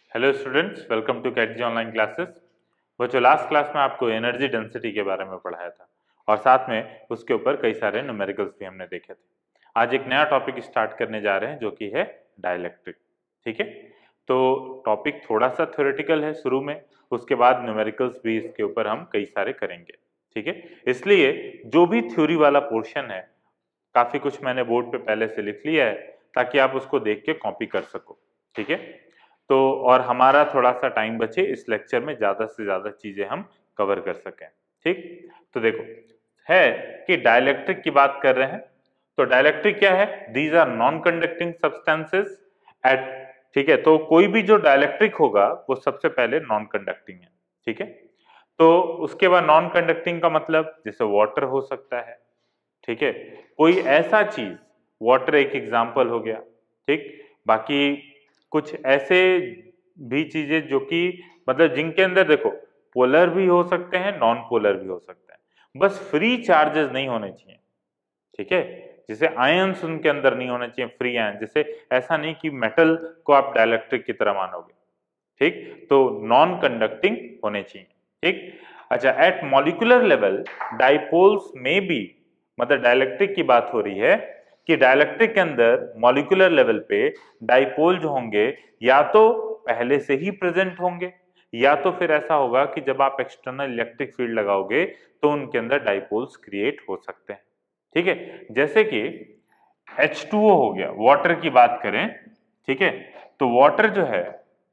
Hello students, welcome to कैटजी online classes. वो जो लास्ट क्लास में आपको एनर्जी डेंसिटी के बारे में पढ़ाया था और साथ में उसके ऊपर कई सारे न्यूमेरिकल्स भी हमने देखे थे। आज एक नया टॉपिक स्टार्ट करने जा रहे हैं जो कि है डाइलेक्ट्रिक। ठीक है, तो टॉपिक थोड़ा सा थ्योरेटिकल है शुरू में, उसके बाद न्यूमेरिकल्स भी इसके ऊपर हम कई सारे करेंगे। ठीक है, इसलिए जो भी थ्योरी वाला पोर्शन है काफी कुछ मैंने बोर्ड पे पहले से लिख लिया है ताकि आप उसको देख के कॉपी कर सको। ठीक है, तो और हमारा थोड़ा सा टाइम बचे इस लेक्चर में ज्यादा से ज्यादा चीजें हम कवर कर सकें। ठीक, तो देखो है कि डाइलेक्ट्रिक की बात कर रहे हैं, तो डाइलेक्ट्रिक क्या है? These are non conducting substances at. ठीक है, तो कोई भी जो डाइलेक्ट्रिक होगा वो सबसे पहले नॉन कंडक्टिंग है। ठीक है, तो उसके बाद नॉन कंडक्टिंग का मतलब जैसे वाटर हो सकता है। ठीक है, कोई ऐसा चीज, वाटर एक एग्जाम्पल हो गया। ठीक, बाकी कुछ ऐसे भी चीजें जो कि मतलब जिनके अंदर देखो पोलर भी हो सकते हैं, नॉन पोलर भी हो सकते हैं, बस फ्री चार्जेस नहीं होने चाहिए। ठीक है, जैसे आयंस उनके अंदर नहीं होने चाहिए, फ्री आयन। जैसे ऐसा नहीं कि मेटल को आप डाइलेक्ट्रिक की तरह मानोगे। ठीक, तो नॉन कंडक्टिंग होने चाहिए। ठीक, अच्छा, at molecular level dipoles may be, मतलब डाइलेक्ट्रिक की बात हो रही है कि डाइलेक्ट्रिक के अंदर मॉलिक्यूलर लेवल पे डाइपोल जो होंगे या तो पहले से ही प्रेजेंट होंगे या तो फिर ऐसा होगा कि जब आप एक्सटर्नल इलेक्ट्रिक फील्ड लगाओगे तो उनके अंदर डाइपोल्स क्रिएट हो सकते हैं। ठीक है, जैसे कि H2O हो गया, वाटर की बात करें। ठीक है, तो वाटर जो है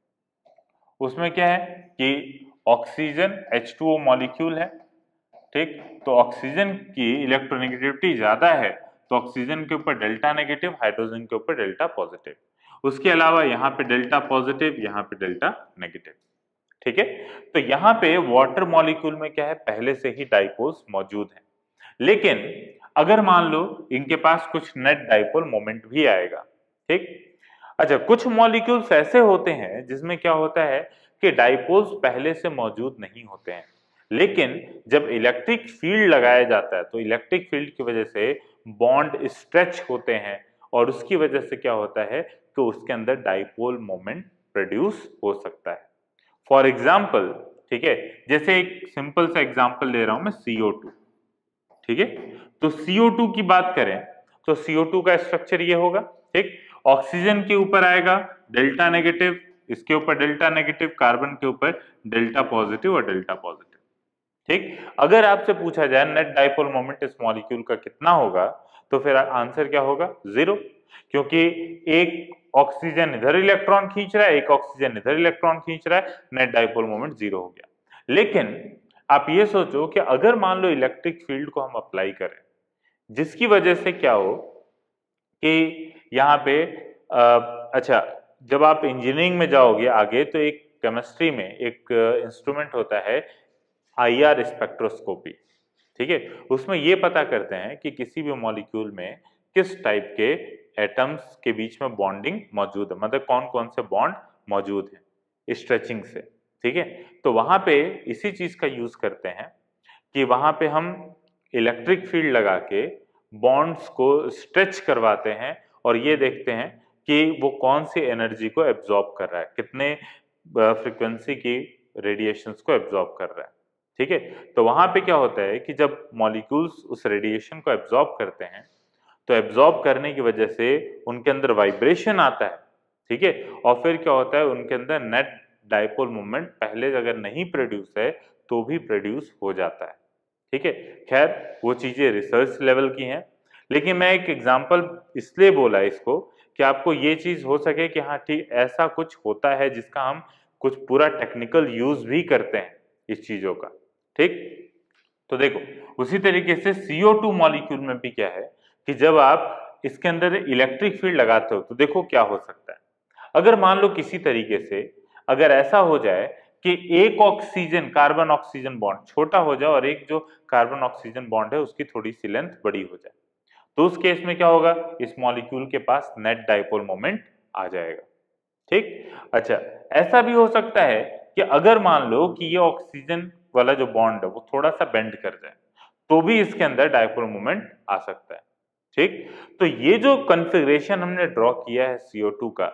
उसमें क्या है कि ऑक्सीजन H2O मॉलिक्यूल है। ठीक, तो ऑक्सीजन की इलेक्ट्रोनेगेटिविटी ज्यादा है तो ऑक्सीजन के ऊपर डेल्टा नेगेटिव, हाइड्रोजन के ऊपर डेल्टा पॉजिटिव। उसके अलावा यहाँ पे डेल्टा पॉजिटिव, यहाँ पे डेल्टा नेगेटिव। ठीक है, तो यहाँ पे वाटर मॉलिक्यूल में क्या है, पहले से ही डाइपोल्स मौजूद है, लेकिन अगर मान लो इनके पास कुछ नेट डाइपोल मोमेंट भी आएगा। ठीक, अच्छा, कुछ मॉलिक्यूल्स ऐसे होते हैं जिसमें क्या होता है कि डाइपोल्स पहले से मौजूद नहीं होते हैं, लेकिन जब इलेक्ट्रिक फील्ड लगाया जाता है तो इलेक्ट्रिक फील्ड की वजह से बॉन्ड स्ट्रेच होते हैं और उसकी वजह से क्या होता है कि उसके अंदर डाइपोल मोमेंट प्रोड्यूस हो सकता है। फॉर एग्जाम्पल, ठीक है, जैसे एक सिंपल सा एग्जाम्पल ले रहा हूं मैं, CO2। ठीक है, तो CO2 की बात करें तो CO2 का स्ट्रक्चर ये होगा। ठीक, ऑक्सीजन के ऊपर आएगा डेल्टा नेगेटिव, इसके ऊपर डेल्टा नेगेटिव, कार्बन के ऊपर डेल्टा पॉजिटिव और डेल्टा पॉजिटिव। ठीक, अगर आपसे पूछा जाए नेट डाइपोल मोमेंट इस मॉलिक्यूल का कितना होगा तो फिर आंसर क्या होगा? 0, क्योंकि एक ऑक्सीजन इधर इलेक्ट्रॉन खींच रहा है, एक ऑक्सीजन इधर इलेक्ट्रॉन खींच रहा है, नेट डाइपोल मोमेंट 0 हो गया। लेकिन आप ये सोचो कि अगर मान लो इलेक्ट्रिक फील्ड को हम अप्लाई करें जिसकी वजह से क्या हो कि यहाँ पे अच्छा, जब आप इंजीनियरिंग में जाओगे आगे तो एक केमिस्ट्री में एक इंस्ट्रूमेंट होता है IR स्पेक्ट्रोस्कोपी। ठीक है, उसमें ये पता करते हैं कि किसी भी मॉलिक्यूल में किस टाइप के एटम्स के बीच में बॉन्डिंग मौजूद है, मतलब कौन कौन से बॉन्ड मौजूद है स्ट्रेचिंग से। ठीक है, तो वहां पे इसी चीज का यूज करते हैं कि वहां पे हम इलेक्ट्रिक फील्ड लगा के बॉन्ड्स को स्ट्रेच करवाते हैं और ये देखते हैं कि वो कौन सी एनर्जी को एब्जॉर्ब कर रहा है, कितने फ्रीक्वेंसी की रेडिएशंस को एब्जॉर्ब कर रहा है। ठीक है, तो वहां पे क्या होता है कि जब मॉलिक्यूल्स उस रेडिएशन को एब्जॉर्ब करते हैं तो एब्जॉर्ब करने की वजह से उनके अंदर वाइब्रेशन आता है। ठीक है, और फिर क्या होता है उनके अंदर नेट डाइपोल मोमेंट पहले अगर नहीं प्रोड्यूस है तो भी प्रोड्यूस हो जाता है। ठीक है, खैर वो चीजें रिसर्च लेवल की हैं, लेकिन मैं एक एग्जांपल इसलिए बोला इसको कि आपको ये चीज हो सके कि हाँ ठीक ऐसा कुछ होता है जिसका हम कुछ पूरा टेक्निकल यूज भी करते हैं इस चीजों का। ठीक, तो देखो उसी तरीके से CO2 मॉलिक्यूल में भी क्या है कि जब आप इसके अंदर इलेक्ट्रिक फील्ड लगाते हो तो देखो क्या हो सकता है। अगर मान लो किसी तरीके से अगर ऐसा हो जाए कि एक ऑक्सीजन कार्बन ऑक्सीजन बॉन्ड छोटा हो जाए और एक जो कार्बन ऑक्सीजन बॉन्ड है उसकी थोड़ी सी लेंथ बड़ी हो जाए, तो उस केस में क्या होगा, इस मॉलिक्यूल के पास नेट डाइपोल मोमेंट आ जाएगा। ठीक, अच्छा, ऐसा भी हो सकता है कि अगर मान लो कि ये ऑक्सीजन वाला जो बॉन्ड है वो थोड़ा सा बेंड कर जाए तो भी इसके अंदर डाइपोल मोमेंट आ सकता है। ठीक, तो ये जो कॉन्फ़िगरेशन हमने ड्रॉ किया है CO2 का,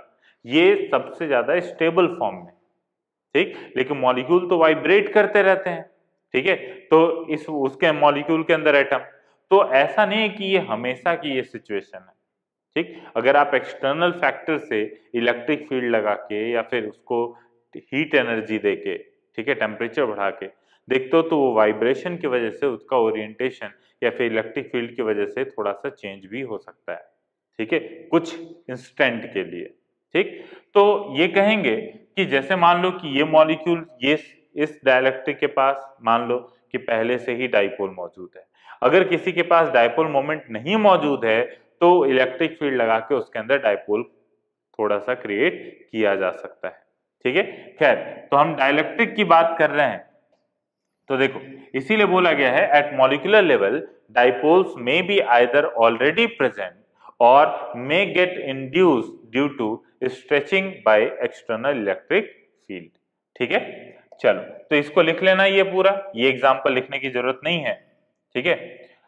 ये सबसे ज्यादा स्टेबल फॉर्म में, ठीक। लेकिन मॉलिक्यूल तो वाइब्रेट करते रहते हैं, ठीक है। तो इस उसके मॉलिक्यूल के अंदर एटम, तो ऐसा नहीं है कि ये हमेशा की ये सिचुएशन है, ठीक। अगर आप एक्सटर्नल फैक्टर से इलेक्ट्रिक फील्ड लगा के या फिर उसको हीट एनर्जी दे के, ठीक है, टेम्परेचर बढ़ा के देखते हो तो वो वाइब्रेशन की वजह से उसका ओरिएंटेशन या फिर इलेक्ट्रिक फील्ड की वजह से थोड़ा सा चेंज भी हो सकता है, ठीक है, कुछ इंस्टेंट के लिए, ठीक। तो ये कहेंगे कि जैसे मान लो कि ये मॉलिक्यूल ये इस डाइलेक्ट्रिक के पास मान लो कि पहले से ही डाइपोल मौजूद है। अगर किसी के पास डाइपोल मोमेंट नहीं मौजूद है तो इलेक्ट्रिक फील्ड लगा के उसके अंदर डाइपोल थोड़ा सा क्रिएट किया जा सकता है, ठीक है। खैर, तो हम डाइलेक्ट्रिक की बात कर रहे हैं, तो देखो इसीलिए बोला गया है at molecular level dipoles may be either already present और may get induced due to stretching by external electric field, ठीक है। चलो, तो इसको लिख लेना ये पूरा, ये एग्जांपल लिखने की जरूरत नहीं है, ठीक है।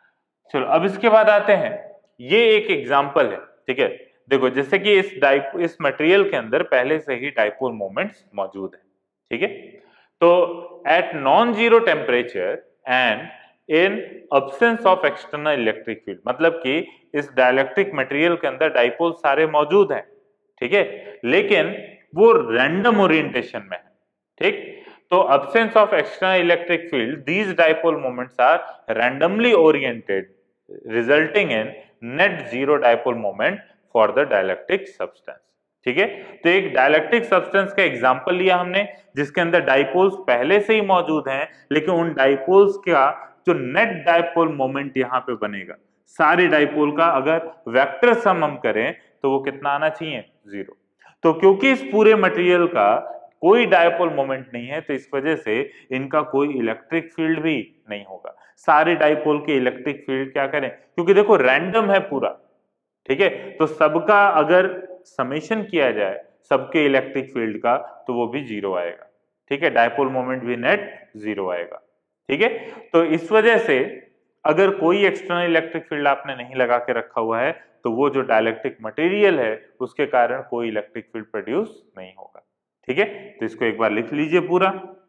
चलो अब इसके बाद आते हैं, ये एक एग्जांपल है, ठीक है। देखो जैसे कि इस मटेरियल के अंदर पहले से ही डाइपोल मोमेंट्स मौजूद है, ठीक है। तो at non zero temperature and in absence of external electric field, मतलब कि इस डाइलेक्ट्रिक मटेरियल के अंदर डाइपोल सारे मौजूद हैं, ठीक है, लेकिन वो रैंडम ओरिएंटेशन में है, ठीक। तो absence of external electric field, these dipole moments are randomly oriented, resulting in net zero dipole moment for the dielectric substance, ठीक है। तो एक डाइलेक्ट्रिक सब्सटेंस का एग्जांपल लिया हमने जिसके अंदर डाइपोल्स पहले से ही मौजूद हैं, लेकिन उन डाइपोल्स का जो नेट डाइपोल मोमेंट यहाँ पे बनेगा, सारे डाइपोल का अगर वेक्टर सम हम करें तो वो कितना आना चाहिए, 0। तो क्योंकि इस पूरे मटेरियल का कोई डायपोल मोमेंट नहीं है तो इस वजह से इनका कोई इलेक्ट्रिक फील्ड भी नहीं होगा। सारे डायपोल के इलेक्ट्रिक फील्ड क्या करें, क्योंकि देखो रैंडम है पूरा, ठीक है, तो सबका अगर समेशन किया जाए सबके इलेक्ट्रिक फील्ड का तो वो भी 0 आएगा, ठीक है, डायपोल मोमेंट भी नेट 0 आएगा, ठीक है। तो इस वजह से अगर कोई एक्सटर्नल इलेक्ट्रिक फील्ड आपने नहीं लगा के रखा हुआ है तो वो जो डाइलेक्ट्रिक मटेरियल है उसके कारण कोई इलेक्ट्रिक फील्ड प्रोड्यूस नहीं होगा, ठीक है। तो इसको एक बार लिख लीजिए पूरा।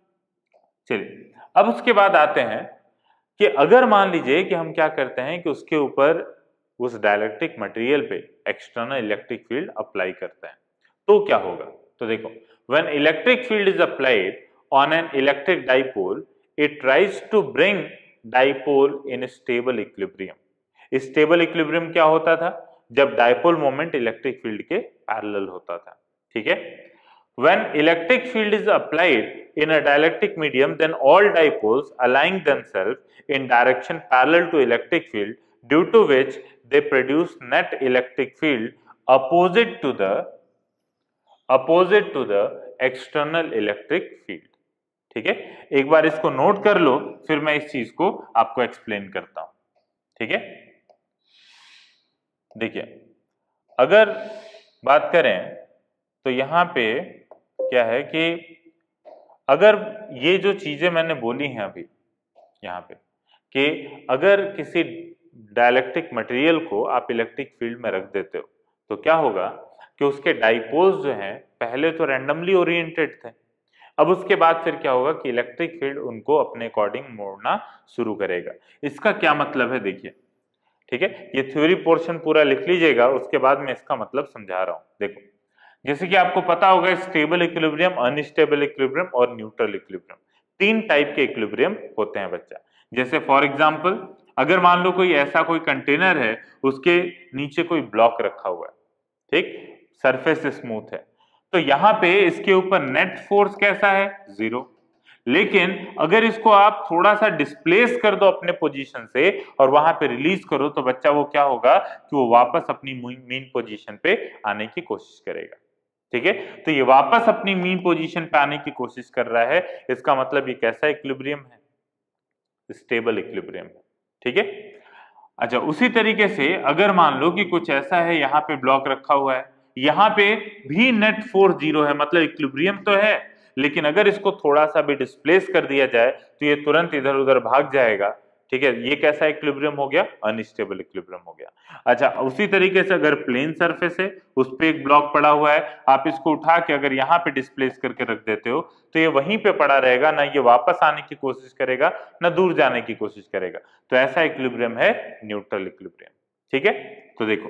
चलिए अब उसके बाद आते हैं कि अगर मान लीजिए कि हम क्या करते हैं कि उसके ऊपर उस डाइलेक्ट्रिक मटेरियल पे एक्सटर्नल इलेक्ट्रिक फील्ड अप्लाई करते हैं तो क्या होगा। तो देखो, when electric field is applied on an electric dipole it tries to bring dipole in stable equilibrium. Stable equilibrium क्या होता था, जब डाइपोल मोमेंट इलेक्ट्रिक फील्ड के पैरेलल होता था, ठीक है। When electric field is applied in a dielectric medium, then all dipoles align themselves in direction parallel to electric field, due to which they produce net electric field opposite to the external electric field, ठीक है। एक बार इसको note कर लो, फिर मैं इस चीज को आपको एक्सप्लेन करता हूं, ठीक है। देखिए अगर बात करें तो यहां पे क्या है कि अगर ये जो चीजें मैंने बोली हैं अभी यहाँ पे कि अगर किसी डाइलेक्ट्रिक मटेरियल को आप इलेक्ट्रिक फील्ड में रख देते हो तो क्या होगा कि उसके डाइपोल्स जो हैं पहले तो रैंडमली ओरिएंटेड थे, अब उसके बाद फिर क्या होगा कि इलेक्ट्रिक फील्ड उनको अपने अकॉर्डिंग मोड़ना शुरू करेगा। इसका क्या मतलब है देखिए, ठीक है, ये थ्योरी पोर्शन पूरा लिख लीजिएगा, उसके बाद मैं इसका मतलब समझा रहा हूं। देखो जैसे कि आपको पता होगा स्टेबल इक्विलिब्रियम, अनस्टेबल इक्विलिब्रियम और न्यूट्रल इक्विलिब्रियम, 3 टाइप के इक्विलिब्रियम होते हैं बच्चा। जैसे फॉर एग्जांपल अगर मान लो कोई ऐसा कोई कंटेनर है, उसके नीचे कोई ब्लॉक रखा हुआ है, ठीक, सरफेस स्मूथ है, तो यहाँ पे इसके ऊपर नेट फोर्स कैसा है, 0। लेकिन अगर इसको आप थोड़ा सा डिस्प्लेस कर दो अपने पोजीशन से और वहां पे रिलीज करो तो बच्चा वो क्या होगा कि वो वापस अपनी मेन पोजीशन पे आने की कोशिश करेगा, ठीक है। तो ये वापस अपनी मीन पोजीशन पे आने की कोशिश कर रहा है, इसका मतलब ये कैसा इक्विलिब्रियम है, स्टेबल इक्विलिब्रियम है, ठीक है। अच्छा, उसी तरीके से अगर मान लो कि कुछ ऐसा है, यहाँ पे ब्लॉक रखा हुआ है, यहाँ पे भी नेट फोर्स 0 है, मतलब इक्विलिब्रियम तो है, लेकिन अगर इसको थोड़ा सा भी डिस्प्लेस कर दिया जाए तो ये तुरंत इधर उधर भाग जाएगा, ठीक है, ये कैसा इक्विलिब्रियम हो गया, अनस्टेबल इक्विलिब्रियम हो गया। अच्छा, उसी तरीके से अगर प्लेन सरफेस है, उस पे एक ब्लॉक पड़ा हुआ है, आप इसको उठा के अगर यहाँ पे डिस्प्लेस करके रख देते हो तो ये वहीं पे पड़ा रहेगा, ना ये वापस आने की कोशिश करेगा ना दूर जाने की कोशिश करेगा। तो ऐसा इक्विलिब्रियम है न्यूट्रल इक्विलिब्रियम। ठीक है, तो देखो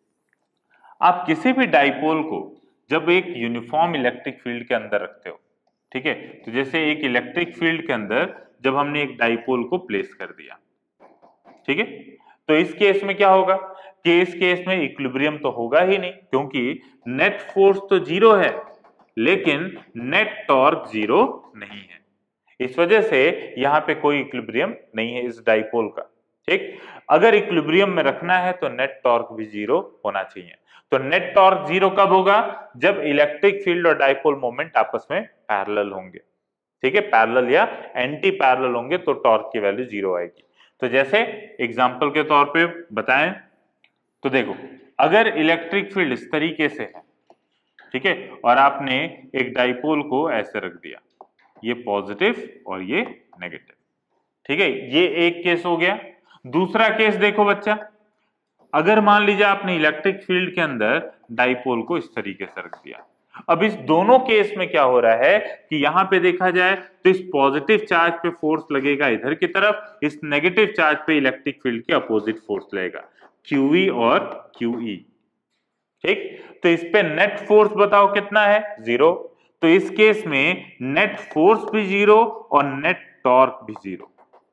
आप किसी भी डाइपोल को जब एक यूनिफॉर्म इलेक्ट्रिक फील्ड के अंदर रखते हो, ठीक है, तो जैसे एक इलेक्ट्रिक फील्ड के अंदर जब हमने एक डाइपोल को प्लेस कर दिया, ठीक है, तो इस केस में क्या होगा कि इस केस में इक्विलिब्रियम तो होगा ही नहीं, क्योंकि नेट फोर्स तो जीरो है लेकिन नेट टॉर्क जीरो नहीं है। इस वजह से यहां पे कोई इक्विलिब्रियम नहीं है इस डाइपोल का। ठीक, अगर इक्विलिब्रियम में रखना है तो नेट टॉर्क भी जीरो होना चाहिए। तो नेट टॉर्क जीरो कब होगा, जब इलेक्ट्रिक फील्ड और डाइपोल मोमेंट आपस में पैरेलल होंगे। ठीक है, पैरेलल या एंटी पैरेलल होंगे तो टॉर्क की वैल्यू जीरो आएगी। तो जैसे एग्जांपल के तौर पे बताएं तो देखो, अगर इलेक्ट्रिक फील्ड इस तरीके से है, ठीक है, और आपने एक डाइपोल को ऐसे रख दिया, ये पॉजिटिव और ये नेगेटिव, ठीक है, ये एक केस हो गया। दूसरा केस देखो बच्चा, अगर मान लीजिए आपने इलेक्ट्रिक फील्ड के अंदर डाइपोल को इस तरीके से रख दिया, अब इस दोनों केस में क्या हो रहा है कि यहां पे देखा जाए तो इस पॉजिटिव चार्ज पे फोर्स लगेगा इधर की तरफ, इस नेगेटिव चार्ज पे इलेक्ट्रिक फील्ड के अपोजिट फोर्स लगेगा, QE और QE। ठीक, तो इस पे नेट फोर्स बताओ कितना है, जीरो। तो इस केस में नेट फोर्स भी जीरो और नेट टॉर्क भी जीरो।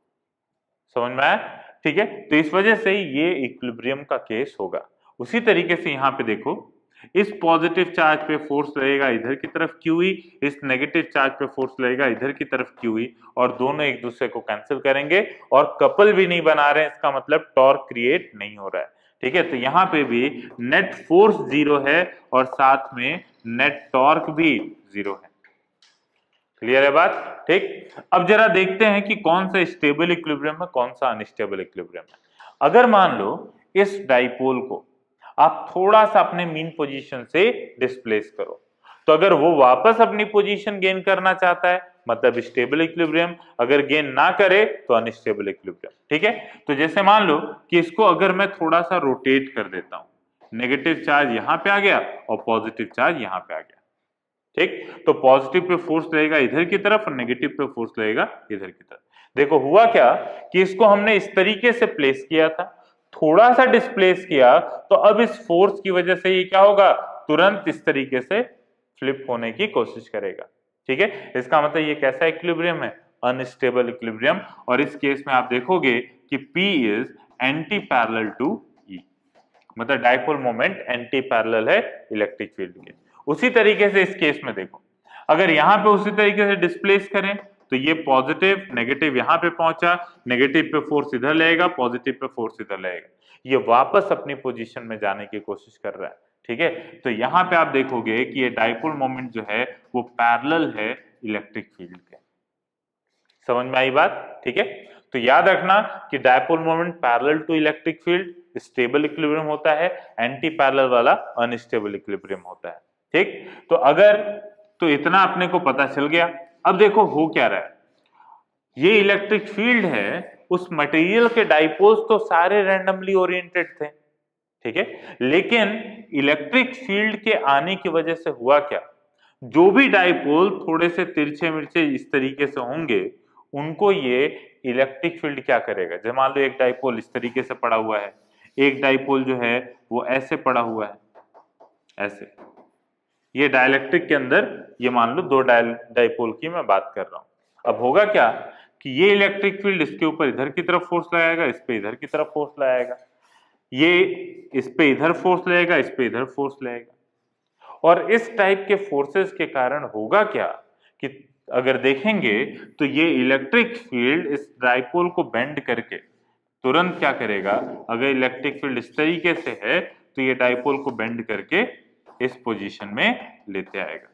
समझ में आया? ठीक है, तो इस वजह से ये इक्विलिब्रियम का केस होगा। उसी तरीके से यहां पे देखो, इस पॉजिटिव चार्ज पे फोर्स लगेगा इधर की तरफ QE, इस नेगेटिव चार्ज पे फोर्स लगेगा इधर की तरफ QE, और दोनों एक दूसरे को कैंसिल करेंगे और कपल भी नहीं बना रहे हैं, इसका मतलब टॉर्क क्रिएट नहीं हो रहा है। ठीक है, तो यहाँ पे भी नेट फोर्स जीरो है और साथ में नेट टॉर्क भी जीरो है। क्लियर है बात? ठीक, अब जरा देखते हैं कि कौन सा स्टेबल इक्विलिब्रियम है, कौन सा अनस्टेबल इक्विलिब्रियम है। अगर मान लो इस डाइपोल को आप थोड़ा सा अपने मीन पोजीशन से डिस्प्लेस करो, तो अगर वो वापस अपनी पोजीशन गेन करना चाहता है मतलब स्टेबल इक्विलिब्रियम, अगर गेन ना करे तो अनस्टेबल इक्विलिब्रियम। ठीक है, तो जैसे मान लो कि इसको अगर मैं थोड़ा सा रोटेट कर देता हूं, नेगेटिव चार्ज यहां पे आ गया और पॉजिटिव चार्ज यहां पे आ गया। ठीक, तो पॉजिटिव पे फोर्स लगेगा इधर की तरफ और नेगेटिव पे फोर्स लगेगा इधर की तरफ। देखो हुआ क्या कि इसको हमने इस तरीके से प्लेस किया था, थोड़ा सा डिस्प्लेस किया, तो अब इस फोर्स की वजह से ये क्या होगा, तुरंत इस तरीके से फ्लिप होने की कोशिश करेगा। ठीक है, इसका मतलब ये कैसा इक्विलिब्रियम है, अनस्टेबल इक्विलिब्रियम। और इस केस में आप देखोगे कि P is anti parallel to E, मतलब डाइपोल मोमेंट एंटी पैरेलल है इलेक्ट्रिक फील्ड के। उसी तरीके से इस केस में देखो, अगर यहां पे उसी तरीके से डिस्प्लेस करें तो ये पॉजिटिव नेगेटिव यहां पे पहुंचा, नेगेटिव पे फोर्स इधर लगेगा, पॉजिटिव पे फोर्स इधर लगेगा, ये वापस अपनी पोजीशन में जाने की कोशिश कर रहा है। ठीक है, तो यहां पे आप देखोगे कि ये डाइपोल मोमेंट जो है वो पैरेलल है इलेक्ट्रिक फील्ड के। समझ में आई बात? ठीक है, तो याद रखना कि dipole moment parallel to electric field stable equilibrium होता है, एंटी पैरेलल वाला अनस्टेबल इक्विलिब्रियम होता है। ठीक, तो इतना अपने को पता चल गया। अब देखो हो क्या रहा है, ये इलेक्ट्रिक फील्ड है, उस मटेरियल के डाइपोल्स तो सारे रैंडमली ओरिएंटेड थे, ठीक है, लेकिन इलेक्ट्रिक फील्ड के आने की वजह से हुआ क्या, जो भी डाइपोल थोड़े से तिरछे मिर्चे इस तरीके से होंगे उनको ये इलेक्ट्रिक फील्ड क्या करेगा। जब मान लो एक डाइपोल इस तरीके से पड़ा हुआ है, एक डाइपोल जो है वो ऐसे पड़ा हुआ है, ऐसे, ये डाइलेक्ट्रिक के अंदर ये मान लो दो डाइपोल की मैं बात कर रहा हूं। अब होगा क्या कि ये इलेक्ट्रिक फील्ड इसके ऊपर इधर की तरफ फोर्स लगाएगा, इस पे इधर की तरफ फोर्स लगाएगा, ये इस पे इधर फोर्स लगेगा, इस पे इधर फोर्स लगेगा, और इस टाइप के फोर्सेस के कारण होगा क्या कि अगर देखेंगे तो ये इलेक्ट्रिक फील्ड इस डाइपोल को बेंड करके तुरंत क्या करेगा, अगर इलेक्ट्रिक फील्ड इस तरीके से है तो ये डाइपोल को बेंड करके इस पोजीशन में लेते आएगा।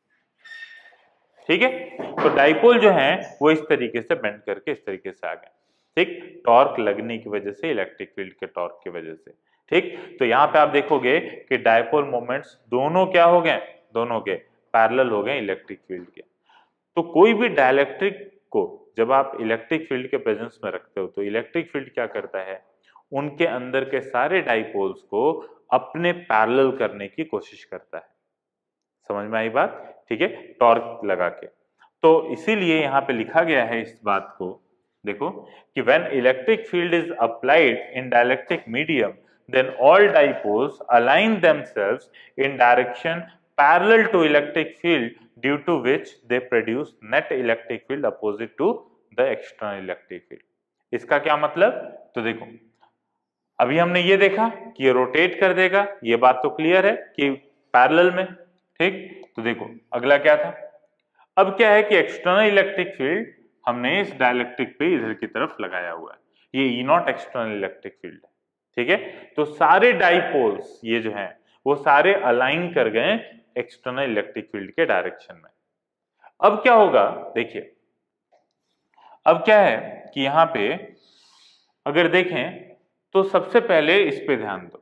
ठीक है, तो डाइपोल जो है वो इस तरीके से बेंड करके इस तरीके से आ गए। ठीक, टॉर्क लगने की वजह से, इलेक्ट्रिक फील्ड के टॉर्क की वजह से। ठीक, तो यहां पे आप देखोगे कि डाइपोल मोमेंट्स दोनों क्या हो गए, दोनों के पैरेलल हो गए इलेक्ट्रिक फील्ड के। तो कोई भी डाइलेक्ट्रिक को जब आप इलेक्ट्रिक फील्ड के प्रेजेंस में रखते हो तो इलेक्ट्रिक फील्ड क्या करता है, उनके अंदर के सारे डाइपोल्स को अपने पैरेलल करने की कोशिश करता है। समझ में आई बात? ठीक है, टॉर्क लगा के। तो इसीलिए यहाँ पे लिखा गया है इस बात को, देखो कि when electric field is applied in dielectric medium then all dipoles align themselves in direction parallel to electric field, due to which they produce net electric field opposite to the external electric field. इसका क्या मतलब? तो देखो अभी हमने ये देखा कि ये रोटेट कर देगा, ये बात तो क्लियर है कि पैरेलल में, ठीक। तो देखो अगला क्या था, अब क्या है कि एक्सटर्नल इलेक्ट्रिक फील्ड हमने इस डाइलेक्ट्रिक पे इधर की तरफ लगाया हुआ है, ये E naught external electric field है, ठीक है। तो सारे डाइपोल्स ये जो हैं वो सारे अलाइन कर गए एक्सटर्नल इलेक्ट्रिक फील्ड के डायरेक्शन में। अब क्या होगा, देखिए अब क्या है कि यहां पे अगर देखें तो सबसे पहले इस पे ध्यान दो,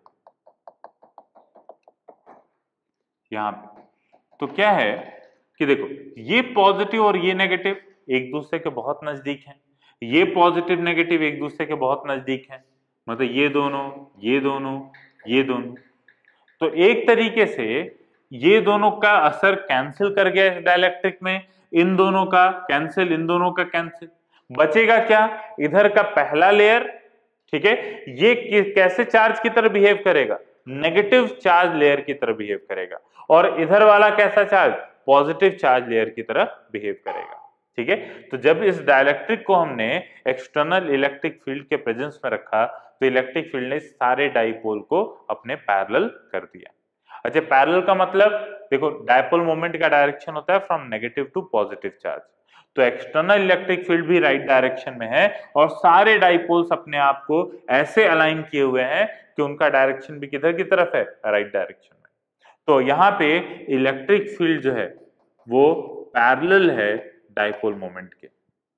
यहां पे तो क्या है कि देखो ये पॉजिटिव और ये नेगेटिव एक दूसरे के बहुत नजदीक हैं, ये पॉजिटिव नेगेटिव एक दूसरे के बहुत नजदीक हैं, मतलब ये दोनों ये दोनों ये दोनों। तो एक तरीके से ये दोनों का असर कैंसिल कर गया इस डाइलेक्ट्रिक में, इन दोनों का कैंसिल, इन दोनों का कैंसिल, बचेगा क्या, इधर का पहला लेयर, ठीक है, ये कैसे चार्ज की तरह बिहेव करेगा, नेगेटिव चार्ज लेयर की तरह बिहेव करेगा, और इधर वाला कैसा चार्ज, पॉजिटिव चार्ज लेयर की तरह बिहेव करेगा, ठीक है। तो जब इस डाइलेक्ट्रिक को हमने एक्सटर्नल इलेक्ट्रिक फील्ड के प्रेजेंस में रखा तो इलेक्ट्रिक फील्ड ने सारे डाइपोल को अपने पैरेलल कर दिया। अच्छा, पैरेलल का मतलब देखो डाइपोल मोमेंट का डायरेक्शन होता है from negative to positive charge, तो एक्सटर्नल इलेक्ट्रिक फील्ड भी राइट डायरेक्शन में है और सारे डाइपोल्स अपने आप को ऐसे अलाइन किए हुए हैं कि उनका डायरेक्शन भी किधर की तरफ है, राइट डायरेक्शन में। तो यहाँ पे इलेक्ट्रिक फील्ड जो है वो पैरेलल है डाइपोल मोमेंट के,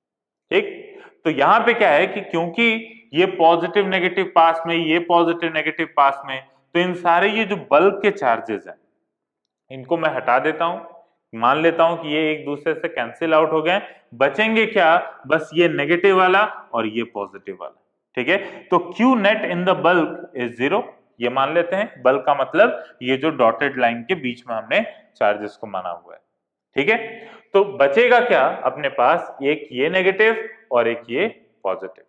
ठीक। तो यहां पे क्या है कि क्योंकि ये पॉजिटिव नेगेटिव पास में, ये पॉजिटिव नेगेटिव पास में, तो इन सारे ये जो बल्क के चार्जेस हैं इनको मैं हटा देता हूं, मान लेता हूं कि ये एक दूसरे से कैंसिल आउट हो गए, बचेंगे क्या, बस ये नेगेटिव वाला और ये पॉजिटिव वाला, ठीक है। तो Q net in the bulk is 0, ये मान लेते हैं, बल्क का मतलब ये जो डॉटेड लाइन के बीच में हमने चार्जेस को माना हुआ है, ठीक है। तो बचेगा क्या अपने पास, एक ये नेगेटिव और एक ये पॉजिटिव,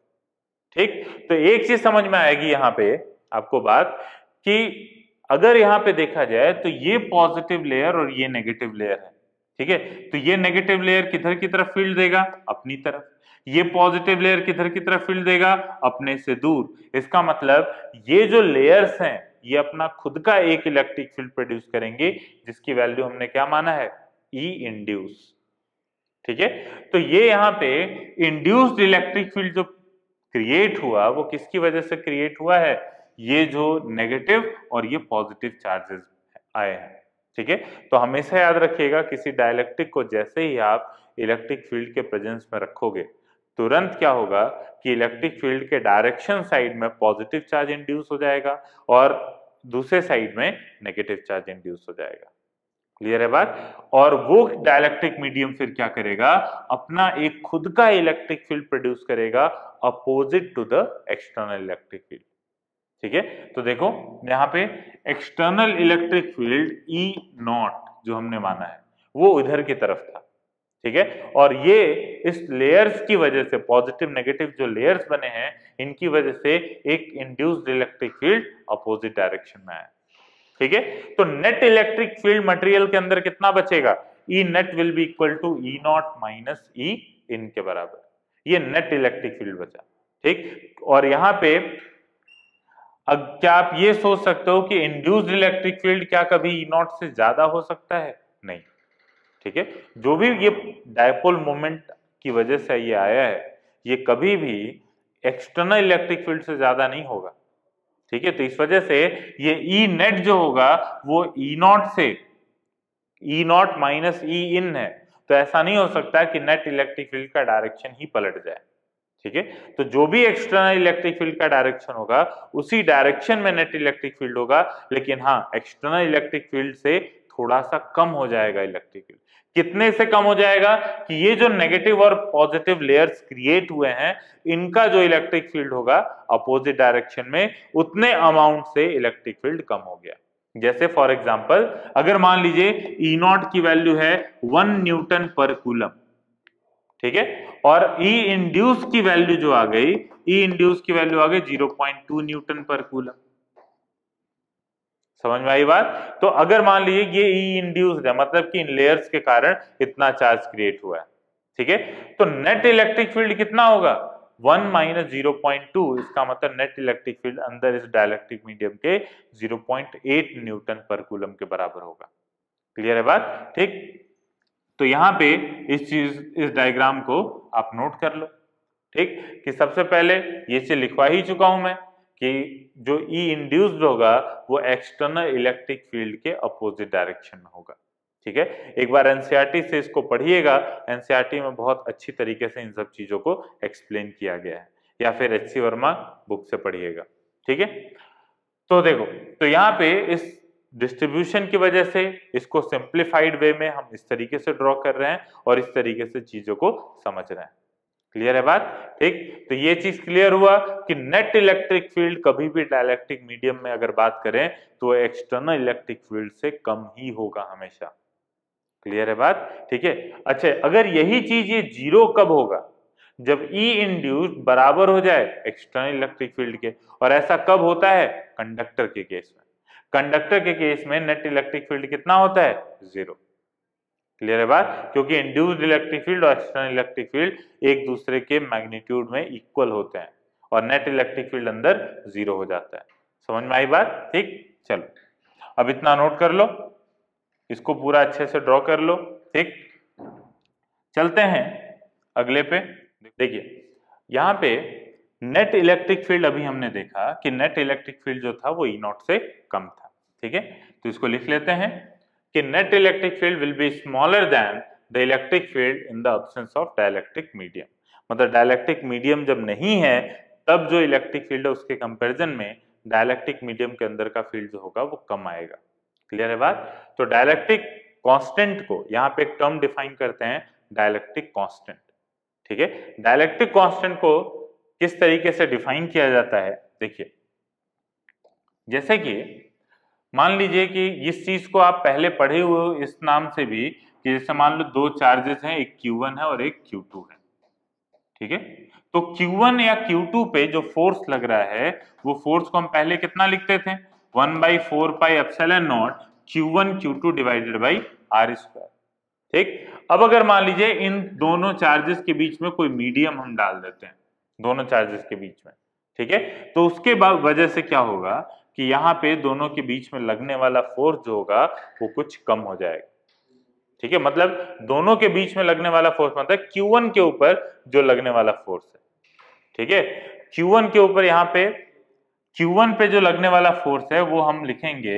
ठीक। तो एक चीज समझ में आएगी यहाँ पे आपको बात कि अगर यहाँ पे देखा जाए तो ये पॉजिटिव लेयर और ये नेगेटिव लेयर है, ठीक है। तो ये नेगेटिव लेयर किधर की तरफ फील्ड देगा, अपनी तरफ, ये पॉजिटिव लेयर किधर की तरफ फील्ड देगा, अपने से दूर। इसका मतलब ये जो लेयर्स हैं ये अपना खुद का एक इलेक्ट्रिक फील्ड प्रोड्यूस करेंगे जिसकी वैल्यू हमने क्या माना है, ई इंड्यूस, ठीक है। तो ये यहाँ पे इंड्यूस्ड इलेक्ट्रिक फील्ड जो क्रिएट हुआ वो किसकी वजह से क्रिएट हुआ है, ये जो नेगेटिव और ये पॉजिटिव चार्जेस आए हैं, ठीक है। तो हमेशा याद रखिएगा किसी डाइलेक्ट्रिक को जैसे ही आप इलेक्ट्रिक फील्ड के प्रेजेंस में रखोगे तुरंत क्या होगा कि इलेक्ट्रिक फील्ड के डायरेक्शन साइड में पॉजिटिव चार्ज इंड्यूस हो जाएगा और दूसरे साइड में नेगेटिव चार्ज इंड्यूस हो जाएगा। क्लियर है बात? और वो डाइलेक्ट्रिक मीडियम फिर क्या करेगा, अपना एक खुद का इलेक्ट्रिक फील्ड प्रोड्यूस करेगा opposite to the external electric field, ठीक है। तो देखो यहाँ पे external electric field E not जो हमने माना है वो इधर की तरफ था, ठीक है। और ये इस लेयर्स की वजह से, पॉजिटिव नेगेटिव जो लेयर्स बने हैं इनकी वजह से एक induced electric field opposite direction में आया, ठीक है। तो नेट इलेक्ट्रिक फील्ड मटेरियल के अंदर कितना बचेगा, E net will be equal to E naught minus E in के बराबर, ये नेट इलेक्ट्रिक फील्ड बचा, ठीक। और यहाँ पे अब क्या आप ये सोच सकते हो कि इंड्यूस्ड इलेक्ट्रिक फील्ड क्या कभी ई नॉट से ज्यादा हो सकता है, नहीं, ठीक है। जो भी ये डायपोल मोमेंट की वजह से ये आया है ये कभी भी एक्सटर्नल इलेक्ट्रिक फील्ड से ज्यादा नहीं होगा, ठीक है। तो इस वजह से ये ई नेट जो होगा वो ई नॉट से, ई नॉट माइनस ई इन है, तो ऐसा नहीं हो सकता कि नेट इलेक्ट्रिक फील्ड का डायरेक्शन ही पलट जाए, ठीक है। तो जो भी एक्सटर्नल इलेक्ट्रिक फील्ड का डायरेक्शन होगा उसी डायरेक्शन में नेट इलेक्ट्रिक फील्ड होगा, लेकिन हाँ एक्सटर्नल इलेक्ट्रिक फील्ड से थोड़ा सा कम हो जाएगा इलेक्ट्रिक फील्ड। कितने से कम हो जाएगा कि ये जो नेगेटिव और पॉजिटिव लेयर्स क्रिएट हुए हैं इनका जो इलेक्ट्रिक फील्ड होगा अपोजिट डायरेक्शन में उतने अमाउंट से इलेक्ट्रिक फील्ड कम हो गया। जैसे फॉर एग्जांपल अगर मान लीजिए ई नॉट की वैल्यू है 1 न्यूटन पर कूलम, ठीक है, और ई इंड्यूस की वैल्यू जो आ गई, ई इंड्यूस की वैल्यू आ गई 0.2 न्यूटन पर कूलम। समझ में आई बात? तो अगर मान लीजिए ये ई इंड्यूस्ड है, मतलब कि इन लेयर्स के कारण इतना चार्ज क्रिएट हुआ है, ठीक है, तो नेट इलेक्ट्रिक फील्ड कितना होगा 1 माइनस 0.2, इसका मतलब नेट इलेक्ट्रिक फील्ड अंदर इस डाइलेक्ट्रिक मीडियम के 0.8 न्यूटन पर कूलम के बराबर होगा। क्लियर है बात? ठीक, तो यहाँ पे इस डायग्राम को आप नोट कर लो, ठीक, कि सबसे पहले ये चीज लिखवा ही चुका हूं मैं कि जो ई इंड्यूस्ड होगा वो एक्सटर्नल इलेक्ट्रिक फील्ड के अपोजिट डायरेक्शन में होगा। ठीक है, एक बार एनसीईआरटी से इसको पढ़िएगा, एनसीईआरटी में बहुत अच्छी तरीके से इन सब चीजों को एक्सप्लेन किया गया है, या फिर एच सी वर्मा बुक से पढ़िएगा। ठीक है, तो देखो, तो यहाँ पे इस डिस्ट्रीब्यूशन की वजह से इसको सिंप्लीफाइड वे में हम इस तरीके से ड्रॉ कर रहे हैं और इस तरीके से चीजों को समझ रहे हैं। क्लियर है बात? ठीक, तो ये चीज क्लियर हुआ कि नेट इलेक्ट्रिक फील्ड कभी भी डाइलेक्ट्रिक मीडियम में अगर बात करें तो एक्सटर्नल इलेक्ट्रिक फील्ड से कम ही होगा हमेशा। क्लियर है बात? ठीक है, अच्छा, अगर यही चीज ये जीरो कब होगा? जब ई इंड्यूस्ड बराबर हो जाए एक्सटर्नल इलेक्ट्रिक फील्ड के, और ऐसा कब होता है? कंडक्टर के केस में। कंडक्टर के केस में नेट इलेक्ट्रिक फील्ड कितना होता है? 0। क्लियर है बात? क्योंकि इंड्यूस्ड इलेक्ट्रिक फील्ड और एक्सटर्नल इलेक्ट्रिक फील्ड एक दूसरे के मैग्नीट्यूड में इक्वल होते हैं और नेट इलेक्ट्रिक फील्ड अंदर 0 हो जाता है। समझ में आई बात? ठीक, चलो अब इतना नोट कर लो, इसको पूरा अच्छे से ड्रॉ कर लो। ठीक, चलते हैं अगले पे। देखिए यहाँ पे नेट इलेक्ट्रिक फील्ड अभी हमने देखा कि नेट इलेक्ट्रिक फील्ड जो था वो ई नॉट से कम था। ठीक है, तो इसको लिख लेते हैं कि net electric field will be smaller than the electric field in the absence of dielectric medium. मतलब डाइलेक्ट्रिक मीडियम जब नहीं है तब जो इलेक्ट्रिक फील्ड है उसके कंपैरिजन में डाइलेक्ट्रिक मीडियम के अंदर का फील्ड जो होगा वो कम आएगा। क्लियर है बात? तो डाइलेक्ट्रिक कांस्टेंट को यहाँ पे एक टर्म डिफाइन करते हैं, डाइलेक्ट्रिक कांस्टेंट। ठीक है, डाइलेक्ट्रिक कांस्टेंट को किस तरीके से डिफाइन किया जाता है? देखिए, जैसे कि मान लीजिए कि इस चीज को आप पहले पढ़े हुए हो इस नाम से भी, कि जैसे मान लो दो चार्जेस हैं, एक Q1 है और एक Q2 है। ठीक है, तो Q1 या Q2 पे जो फोर्स लग रहा है वो फोर्स को हम पहले कितना लिखते थे? 1/4 pi epsilon naught Q1 Q2 divided by R square. ठीक, अब अगर मान लीजिए इन दोनों चार्जेस के बीच में कोई मीडियम हम डाल देते हैं, दोनों चार्जेस के बीच में, ठीक है, तो उसके वजह से क्या होगा कि यहाँ पे दोनों के बीच में लगने वाला फोर्स जो होगा वो कुछ कम हो जाएगा। ठीक है, मतलब दोनों के बीच में लगने वाला फोर्स मतलब Q1 के ऊपर जो लगने वाला फोर्स है, ठीक है, Q1 के ऊपर यहाँ पे Q1 पे जो लगने वाला फोर्स है वो हम लिखेंगे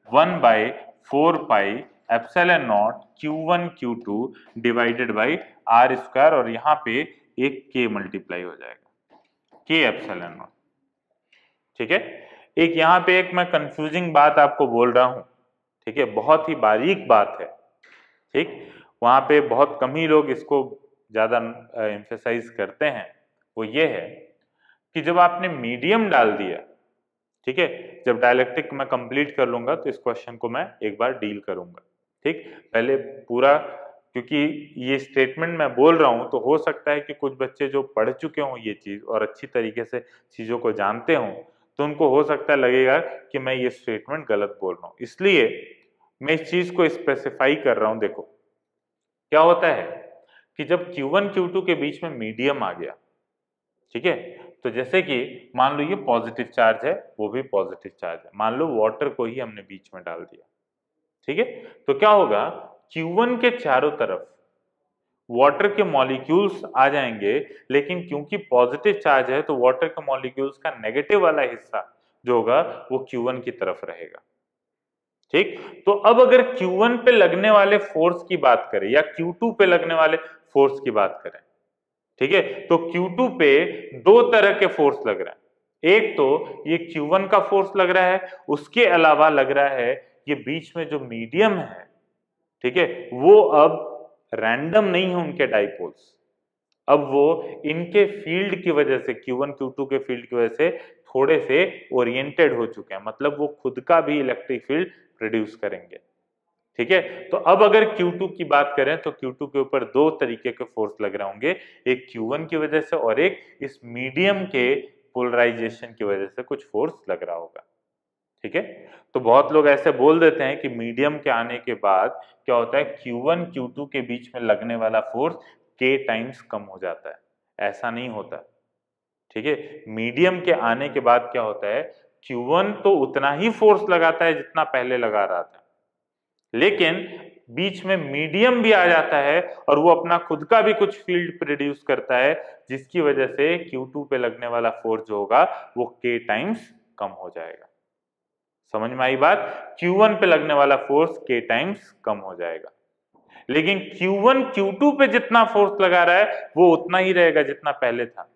1/4 pi epsilon naught Q1 Q2 divided by R square, और यहाँ पे एक K मल्टीप्लाई हो जाएगा, K एप्सिलॉन नॉट। ठीक है, एक यहाँ पे एक मैं कंफ्यूजिंग बात आपको बोल रहा हूं, ठीक है, बहुत ही बारीक बात है। ठीक, वहां पे बहुत कम ही लोग इसको ज्यादा एम्फेसाइज करते हैं, वो ये है कि जब आपने मीडियम डाल दिया, ठीक है, जब डाइलेक्ट्रिक मैं कंप्लीट कर लूंगा तो इस क्वेश्चन को मैं एक बार डील करूंगा। ठीक, पहले पूरा, क्योंकि ये स्टेटमेंट मैं बोल रहा हूं तो हो सकता है कि कुछ बच्चे जो पढ़ चुके हों ये चीज और अच्छी तरीके से चीजों को जानते हों तो उनको हो सकता है लगेगा कि मैं ये स्टेटमेंट गलत बोल रहा हूं, इसलिए मैं इस चीज को स्पेसिफाई कर रहा हूं। देखो क्या होता है कि जब Q1 Q2 के बीच में मीडियम आ गया, ठीक है, तो जैसे कि मान लो ये पॉजिटिव चार्ज है, वो भी पॉजिटिव चार्ज है, मान लो वाटर को ही हमने बीच में डाल दिया, ठीक है, तो क्या होगा Q1 के चारों तरफ वाटर के मॉलिक्यूल्स आ जाएंगे, लेकिन क्योंकि पॉजिटिव चार्ज है तो वाटर के मॉलिक्यूल्स का नेगेटिव वाला हिस्सा जो होगा वो Q1 की तरफ रहेगा। ठीक, तो अब अगर Q1 पे लगने वाले फोर्स की बात करें या Q2 पे लगने वाले फोर्स की बात करें, ठीक है, तो Q2 पे दो तरह के फोर्स लग रहे हैं। एक तो ये Q1 का फोर्स लग रहा है, उसके अलावा लग रहा है ये बीच में जो मीडियम है ठीक है, वो अब रैंडम नहीं है उनके डाइपोल्स, अब वो इनके फील्ड की वजह से Q1 Q2 के फील्ड की वजह से थोड़े से ओरिएंटेड हो चुके हैं, मतलब वो खुद का भी इलेक्ट्रिक फील्ड प्रोड्यूस करेंगे। ठीक है, तो अब अगर Q2 की बात करें तो Q2 के ऊपर दो तरीके के फोर्स लग रहे होंगे, एक Q1 की वजह से और एक इस मीडियम के पोलराइजेशन की वजह से कुछ फोर्स लग रहा होगा। ठीक है, तो बहुत लोग ऐसे बोल देते हैं कि मीडियम के आने के बाद क्या होता है, Q1 Q2 के बीच में लगने वाला फोर्स K टाइम्स कम हो जाता है। ऐसा नहीं होता। ठीक है, मीडियम के आने के बाद क्या होता है, Q1 तो उतना ही फोर्स लगाता है जितना पहले लगा रहा था, लेकिन बीच में मीडियम भी आ जाता है और वो अपना खुद का भी कुछ फील्ड प्रोड्यूस करता है, जिसकी वजह से Q2 पे लगने वाला फोर्स जो होगा वो K टाइम्स कम हो जाएगा। समझ में आई बात? Q1 पे लगने वाला फोर्स K टाइम्स कम हो जाएगा, लेकिन Q1 Q2 पे जितना फोर्स लगा रहा है वो उतना ही रहेगा जितना पहले था।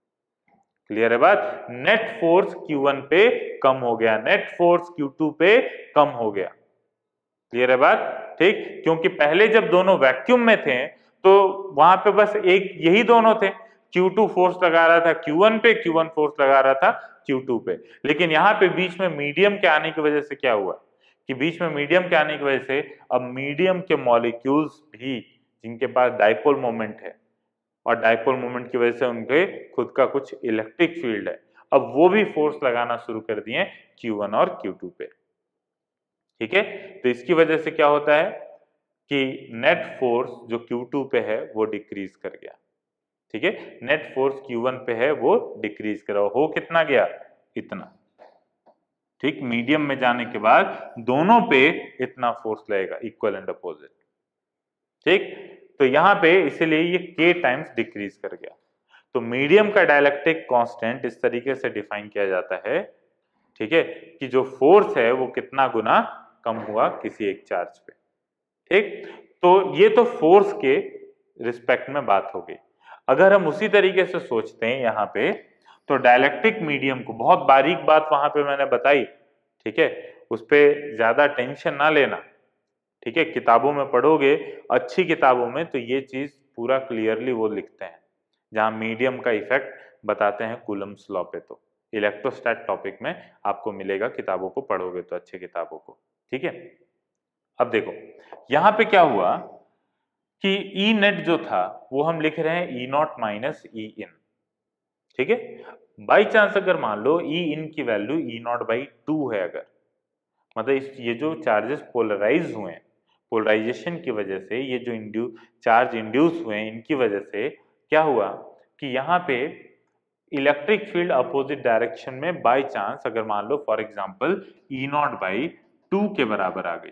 क्लियर है बात? नेट फोर्स Q1 पे कम हो गया, नेट फोर्स Q2 पे कम हो गया। क्लियर है बात? ठीक, क्योंकि पहले जब दोनों वैक्यूम में थे तो वहां पे बस एक यही दोनों थे, Q2 फोर्स लगा रहा था Q1 पे, Q1 फोर्स लगा रहा था Q2 पे, लेकिन यहाँ पे बीच में मीडियम के आने की वजह से क्या हुआ कि बीच में मीडियम के आने की वजह से अब मीडियम के मॉलिक्यूल्स भी जिनके पास डाइपोल मोमेंट है और डाइपोल मोमेंट की वजह से उनके खुद का कुछ इलेक्ट्रिक फील्ड है, अब वो भी फोर्स लगाना शुरू कर दिए Q1 और Q2 पे। ठीक है, तो इसकी वजह से क्या होता है कि नेट फोर्स जो Q2 पे है वो डिक्रीज कर गया। ठीक है, नेट फोर्स Q1 पे है वो डिक्रीज करा, हो कितना गया, इतना। ठीक, मीडियम में जाने के बाद दोनों पे इतना फोर्स लगेगा, इक्वल एंड अपोजिट। ठीक, तो यहां पे इसीलिए ये K टाइम्स डिक्रीज कर गया। तो मीडियम का डाइलेक्ट्रिक कांस्टेंट इस तरीके से डिफाइन किया जाता है, ठीक है, कि जो फोर्स है वो कितना गुना कम हुआ किसी एक चार्ज पे। ठीक, तो ये तो फोर्स के रिस्पेक्ट में बात हो गई। अगर हम उसी तरीके से सोचते हैं यहाँ पे, तो डाइलेक्ट्रिक मीडियम को, बहुत बारीक बात वहां पे मैंने बताई, ठीक है, उस पर ज्यादा टेंशन ना लेना। ठीक है, किताबों में पढ़ोगे, अच्छी किताबों में तो ये चीज पूरा क्लियरली वो लिखते हैं, जहां मीडियम का इफेक्ट बताते हैं कूलम्स लॉ पे, तो इलेक्ट्रोस्टैट टॉपिक में आपको मिलेगा, किताबों को पढ़ोगे तो, अच्छी किताबों को। ठीक है, अब देखो यहां पे क्या हुआ कि ई नेट जो था वो हम लिख रहे हैं ई नॉट माइनस ई इन। ठीक है, बाई चांस अगर मान लो ई इन की वैल्यू ई नॉट बाई 2 है, अगर मतलब ये जो चार्जेस पोलराइज हुए हैं, पोलराइजेशन की वजह से ये जो चार्ज इंड्यूस हुए हैं, इनकी वजह से क्या हुआ कि यहाँ पे इलेक्ट्रिक फील्ड अपोजिट डायरेक्शन में बाय चांस अगर मान लो for example E not by 2 के बराबर आ गई।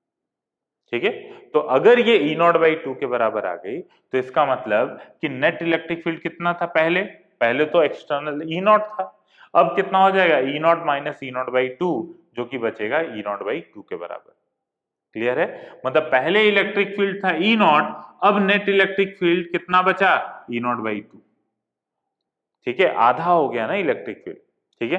ठीक है, तो अगर ये ई नॉट बाई 2 के बराबर आ गई तो इसका मतलब कि नेट इलेक्ट्रिक फील्ड कितना था, पहले तो एक्सटर्नल ई नॉट था, अब कितना हो जाएगा, E naught minus E not by 2, जो कि बचेगा ई नॉट बाई 2 के बराबर। क्लियर है? मतलब पहले इलेक्ट्रिक फील्ड था ई नॉट, अब नेट इलेक्ट्रिक फील्ड कितना बचा, ई नॉट बाई 2। ठीक है, आधा हो गया ना इलेक्ट्रिक फील्ड। ठीक है,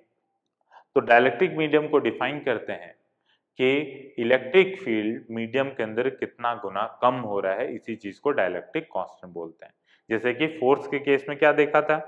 तो डाइलेक्ट्रिक मीडियम को डिफाइन करते हैं कि इलेक्ट्रिक फील्ड मीडियम के अंदर कितना गुना कम हो रहा है, इसी चीज को डाइलेक्ट्रिक कांस्टेंट बोलते हैं। जैसे कि फोर्स के केस में क्या देखा था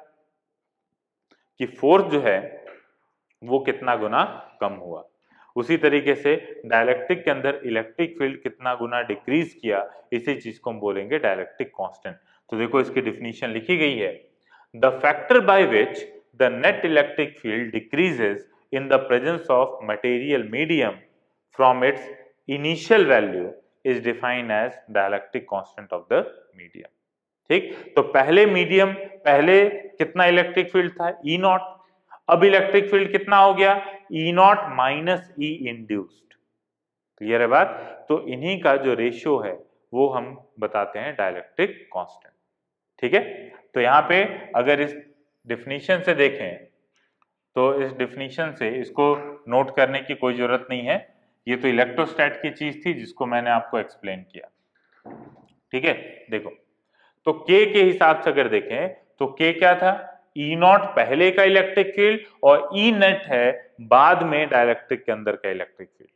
कि फोर्स जो है वो कितना गुना कम हुआ, उसी तरीके से डाइलेक्ट्रिक के अंदर इलेक्ट्रिक फील्ड कितना गुना डिक्रीज किया, इसी चीज को हम बोलेंगे डाइलेक्ट्रिक कांस्टेंट। तो देखो इसकी डिफिनीशन लिखी गई है, the factor by which the net electric field decreases in the presence of material medium from its initial value is defined as dielectric constant of the medium। ठीक, तो पहले कितना इलेक्ट्रिक फील्ड था, ई नॉट, अब electric field कितना हो गया, E naught minus E induced. Clear है बात? तो इन्हीं का जो रेशियो है वो हम बताते हैं डाइलेक्ट्रिक कांस्टेंट। ठीक है, तो यहाँ पे अगर इस डिफिनीशन से देखें तो इस डिफिनीशन से इसको नोट करने की कोई जरूरत नहीं है, ये तो इलेक्ट्रोस्टैट की चीज थी जिसको मैंने आपको एक्सप्लेन किया। ठीक है, देखो तो K के हिसाब से अगर देखें तो K क्या था, E नॉट पहले का इलेक्ट्रिक फील्ड और E नेट है बाद में डाइलेक्ट्रिक के अंदर का इलेक्ट्रिक फील्ड।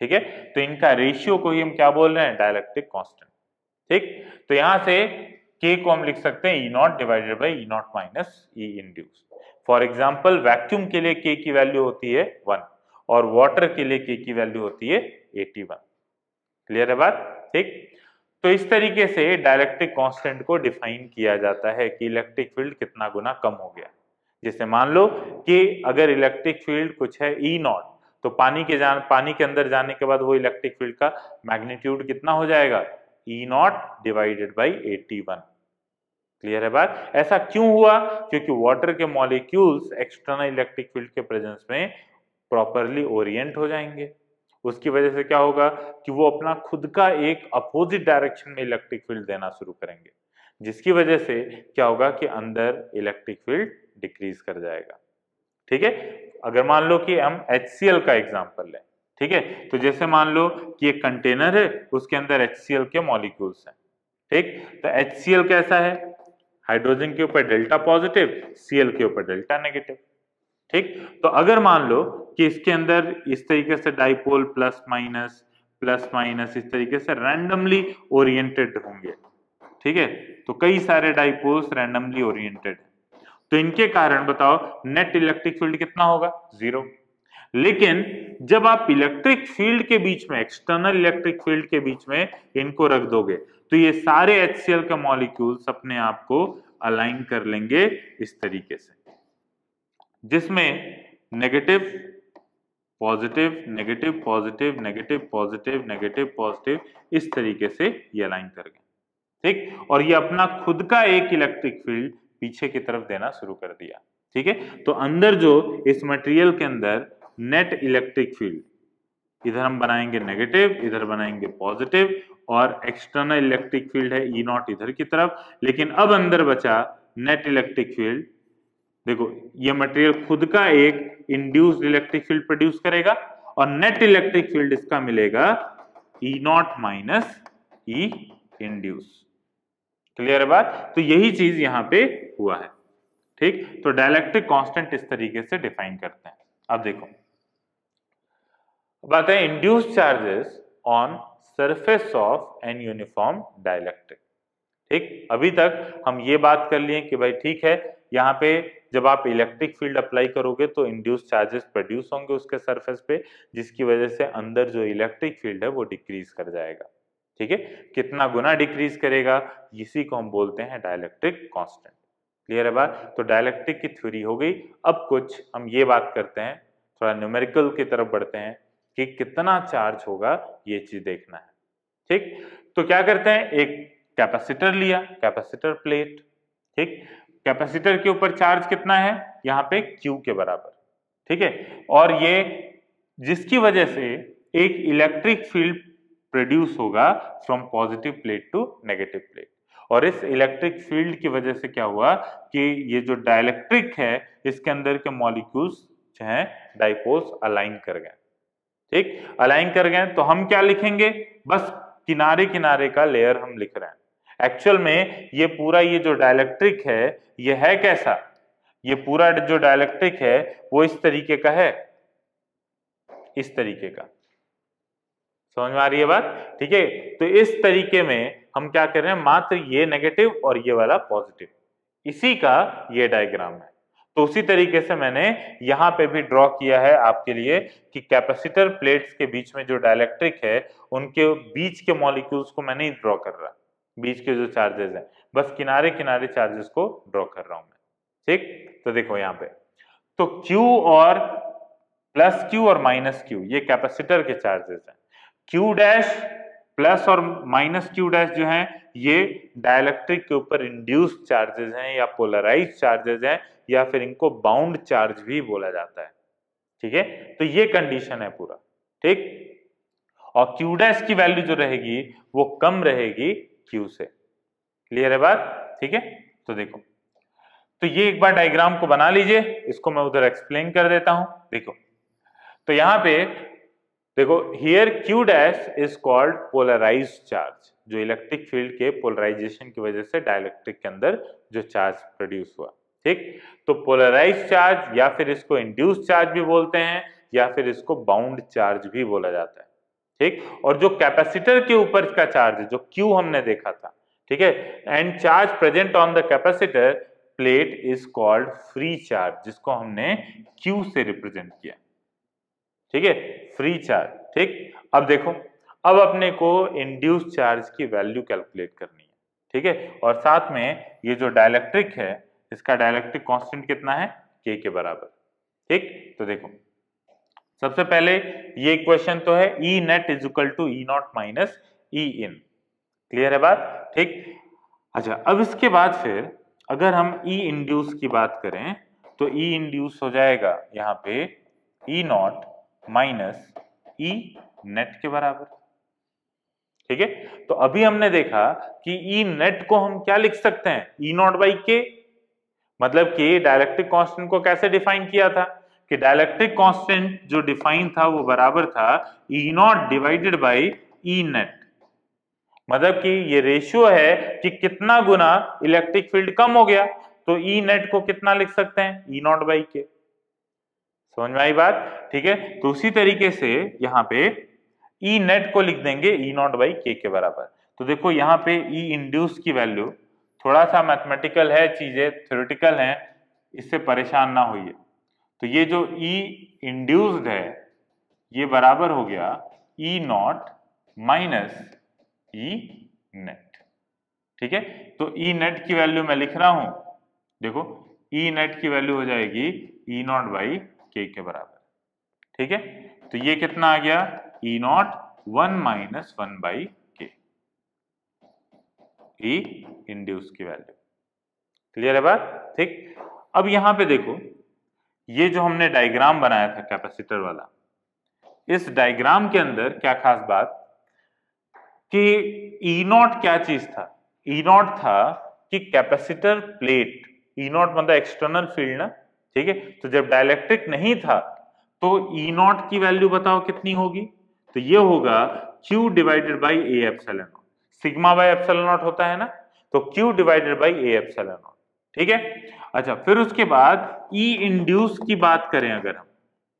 ठीक है, तो इनका रेशियो को ही हम क्या बोल रहे हैं, डाइलेक्ट्रिक कांस्टेंट। ठीक, तो यहां से K को हम लिख सकते हैं E0 divided by E0 minus E induce. For example vacuum के लिए K की वैल्यू होती है 1 और वाटर के लिए K की वैल्यू होती है 81। क्लियर है बात? ठीक, तो इस तरीके से डाइलेक्ट्रिक कांस्टेंट को डिफाइन किया जाता है कि इलेक्ट्रिक फील्ड कितना गुना कम हो गया। जैसे मान लो कि अगर इलेक्ट्रिक फील्ड कुछ है E0, तो पानी के अंदर जाने के बाद वो इलेक्ट्रिक फील्ड का मैग्नीट्यूड कितना हो जाएगा, E0 डिवाइडेड बाई 81। क्लियर है बात? ऐसा क्यों हुआ? क्योंकि वाटर के मॉलिक्यूल्स एक्सटर्नल इलेक्ट्रिक फील्ड के प्रेजेंस में प्रॉपरली ओरिएंट हो जाएंगे। उसकी वजह से क्या होगा कि वो अपना खुद का एक अपोजिट डायरेक्शन में इलेक्ट्रिक फील्ड देना शुरू करेंगे, जिसकी वजह से क्या होगा कि अंदर इलेक्ट्रिक फील्ड डिक्रीज कर जाएगा। ठीक है, अगर मान लो कि हम HCl का एग्जांपल लें, ठीक है, तो जैसे मान लो कि एक कंटेनर है, उसके अंदर HCl के मॉलिक्यूल्स हैं। ठीक, तो HCl कैसा है, हाइड्रोजन के ऊपर डेल्टा पॉजिटिव, Cl के ऊपर डेल्टा नेगेटिव। ठीक, तो अगर मान लो कि इसके अंदर इस तरीके से डाइपोल प्लस माइनस इस तरीके से रैंडमली ओरिएंटेड होंगे। ठीक है, तो कई सारे डाइपोल्स रैंडमली ओरिएंटेड, तो इनके कारण बताओ नेट इलेक्ट्रिक फील्ड कितना होगा, 0। लेकिन जब आप इलेक्ट्रिक फील्ड के बीच में, एक्सटर्नल इलेक्ट्रिक फील्ड के बीच में इनको रख दोगे, तो ये सारे HCl के मॉलिक्यूल्स अपने आप को अलाइन कर लेंगे इस तरीके से, जिसमें negative positive negative positive negative positive negative positive इस तरीके से ये अलाइन कर गए। ठीक, और ये अपना खुद का एक इलेक्ट्रिक फील्ड पीछे की तरफ देना शुरू कर दिया। ठीक है, तो अंदर जो इस मटेरियल के अंदर नेट इलेक्ट्रिक फील्ड, इधर हम बनाएंगे नेगेटिव, इधर बनाएंगे पॉजिटिव, और एक्सटर्नल इलेक्ट्रिक फील्ड है E0 इधर की तरफ, लेकिन अब अंदर बचा नेट इलेक्ट्रिक फील्ड। देखो ये मटेरियल खुद का एक इंड्यूस्ड इलेक्ट्रिक फील्ड प्रोड्यूस करेगा और नेट इलेक्ट्रिक फील्ड इसका मिलेगा E0 minus E induce. Clear है बात? तो यही चीज यहां पे हुआ है। ठीक, तो डाइलेक्ट्रिक कांस्टेंट इस तरीके से डिफाइन करते हैं। अब देखो, बात है induced charges on surface of an uniform dielectric. ठीक, अभी तक हम ये बात कर लिए कि भाई ठीक है, यहाँ पे जब आप इलेक्ट्रिक फील्ड अप्लाई करोगे तो इंड्यूस्ड चार्जेस प्रोड्यूस होंगे उसके सरफेस पे, जिसकी वजह से अंदर जो इलेक्ट्रिक फील्ड है वो डिक्रीज कर जाएगा। ठीक है, कितना गुना डिक्रीज करेगा, इसी को हम बोलते हैं डाइलेक्ट्रिक कांस्टेंट। क्लियर है बात? तो डाइलेक्ट्रिक की थ्योरी हो गई। अब कुछ हम ये बात करते हैं, थोड़ा न्यूमेरिकल की तरफ बढ़ते हैं कि कितना चार्ज होगा, ये चीज देखना है। ठीक, तो क्या करते हैं, एक कैपेसिटर लिया, कैपेसिटर प्लेट। ठीक, कैपेसिटर के ऊपर चार्ज कितना है, यहाँ पे Q के बराबर। ठीक है, और ये जिसकी वजह से एक इलेक्ट्रिक फील्ड प्रोड्यूस होगा from positive plate to negative plate, और इस इलेक्ट्रिक फील्ड की वजह से क्या हुआ कि ये जो डाइलेक्ट्रिक है इसके अंदर के मॉलिक्यूल्स जो हैं डाइपोल्स अलाइन कर गए। ठीक, अलाइन कर गए तो हम क्या लिखेंगे, बस किनारे किनारे का लेयर हम लिख रहे हैं। एक्चुअल में ये पूरा ये जो डाइलेक्ट्रिक है ये है कैसा, ये पूरा जो डाइलेक्ट्रिक है वो इस तरीके का है, इस तरीके का। समझ में आ रही है बात? ठीक है, तो इस तरीके में हम क्या कर रहे हैं, मात्र ये नेगेटिव और ये वाला पॉजिटिव, इसी का ये डायग्राम है। तो उसी तरीके से मैंने यहाँ पे भी ड्रॉ किया है आपके लिए कि कैपेसिटर प्लेट्स के बीच में जो डाइलेक्ट्रिक है उनके बीच के मॉलिक्यूल्स को मैं नहीं ड्रॉ कर रहा, बीच के जो चार्जेस हैं, बस किनारे किनारे चार्जेस को ड्रॉ कर रहा हूं मैं। ठीक, तो देखो यहाँ पे तो Q और प्लस Q और माइनस Q ये कैपेसिटर के चार्जेस हैं, Q डैश प्लस और माइनस Q डैश जो है ये डाइलेक्ट्रिक के ऊपर इंड्यूस्ड चार्जेस हैं या पोलराइज्ड चार्जेस हैं, या फिर इनको बाउंड चार्ज भी बोला जाता है। ठीक है, तो ये कंडीशन है पूरा। ठीक, और Q डैश की वैल्यू जो रहेगी वो कम रहेगी Q से। क्लियर है बात? ठीक है, तो देखो, तो ये एक बार डायग्राम को बना लीजिए, इसको मैं उधर एक्सप्लेन कर देता हूं। देखो, तो यहां पे देखो, here Q dash is called polarized charge, जो इलेक्ट्रिक फील्ड के पोलराइजेशन की वजह से डाइलेक्ट्रिक के अंदर जो चार्ज प्रोड्यूस हुआ। ठीक, तो पोलराइज्ड चार्ज या फिर इसको इंड्यूस्ड चार्ज भी बोलते हैं या फिर इसको बाउंड चार्ज भी बोला जाता है। ठीक। और जो कैपेसिटर के ऊपर का चार्ज है, जो Q हमने देखा था, ठीक है, and charge present on the capacitor plate is called free charge, जिसको हमने Q से रिप्रेजेंट किया, ठीक है, फ्री चार्ज। ठीक, अब देखो, अब अपने को इंड्यूस चार्ज की वैल्यू कैलकुलेट करनी है, ठीक है, और साथ में ये जो डाइलेक्ट्रिक है, इसका डाइलेक्ट्रिक कांस्टेंट कितना है, K के बराबर। ठीक, तो देखो, सबसे पहले ये इक्वेशन तो है E net is equal to E not minus E in, clear है बात, ठीक। अच्छा, अब इसके बाद फिर अगर हम E इंड्यूस की बात करें तो E इंड्यूस हो जाएगा यहाँ पे E not minus E net के बराबर, ठीक है। तो अभी हमने देखा कि E नेट को हम क्या लिख सकते हैं, E नॉट बाई के, मतलब कि डाइलेक्ट्रिक कांस्टेंट को कैसे डिफाइन किया था कि डाइलेक्ट्रिक कांस्टेंट जो डिफाइन था वो बराबर था E not divided by E net, मतलब कि ये रेशियो है कि कितना गुना इलेक्ट्रिक फील्ड कम हो गया, तो E नेट को कितना लिख सकते हैं, E नॉट बाई के, समझ में आई बात, ठीक है। तो उसी तरीके से यहाँ पे E नेट को लिख देंगे E नॉट बाई के बराबर। तो देखो यहाँ पे E इंड्यूस की वैल्यू थोड़ा सा मैथमेटिकल है, चीजें थ्योरेटिकल हैं, इससे परेशान ना होइए। तो ये जो E इंड्यूस्ड है ये बराबर हो गया E not minus E net, ठीक है। तो E नेट की वैल्यू मैं लिख रहा हूं, देखो E नेट की वैल्यू हो जाएगी E नॉट बाई के बराबर, ठीक है। तो ये कितना आ गया, E not 1 minus 1 by K, E induce की वैल्यू, क्लियर है बात, ठीक। अब यहां पे देखो, ये जो हमने डायग्राम बनाया था कैपेसिटर वाला, इस डायग्राम के अंदर क्या खास बात कि E नॉट क्या चीज था, E नॉट था कि कैपेसिटर प्लेट, E नॉट मतलब एक्सटर्नल फील्ड ना, ठीक है। तो जब डाइलेक्ट्रिक नहीं था तो E नॉट की वैल्यू बताओ कितनी होगी, तो ये होगा Q divided by A epsilon not, sigma by epsilon not होता है ना, तो Q divided by A epsilon not, ठीक है। अच्छा, फिर उसके बाद E इंड्यूस की बात करें अगर हम,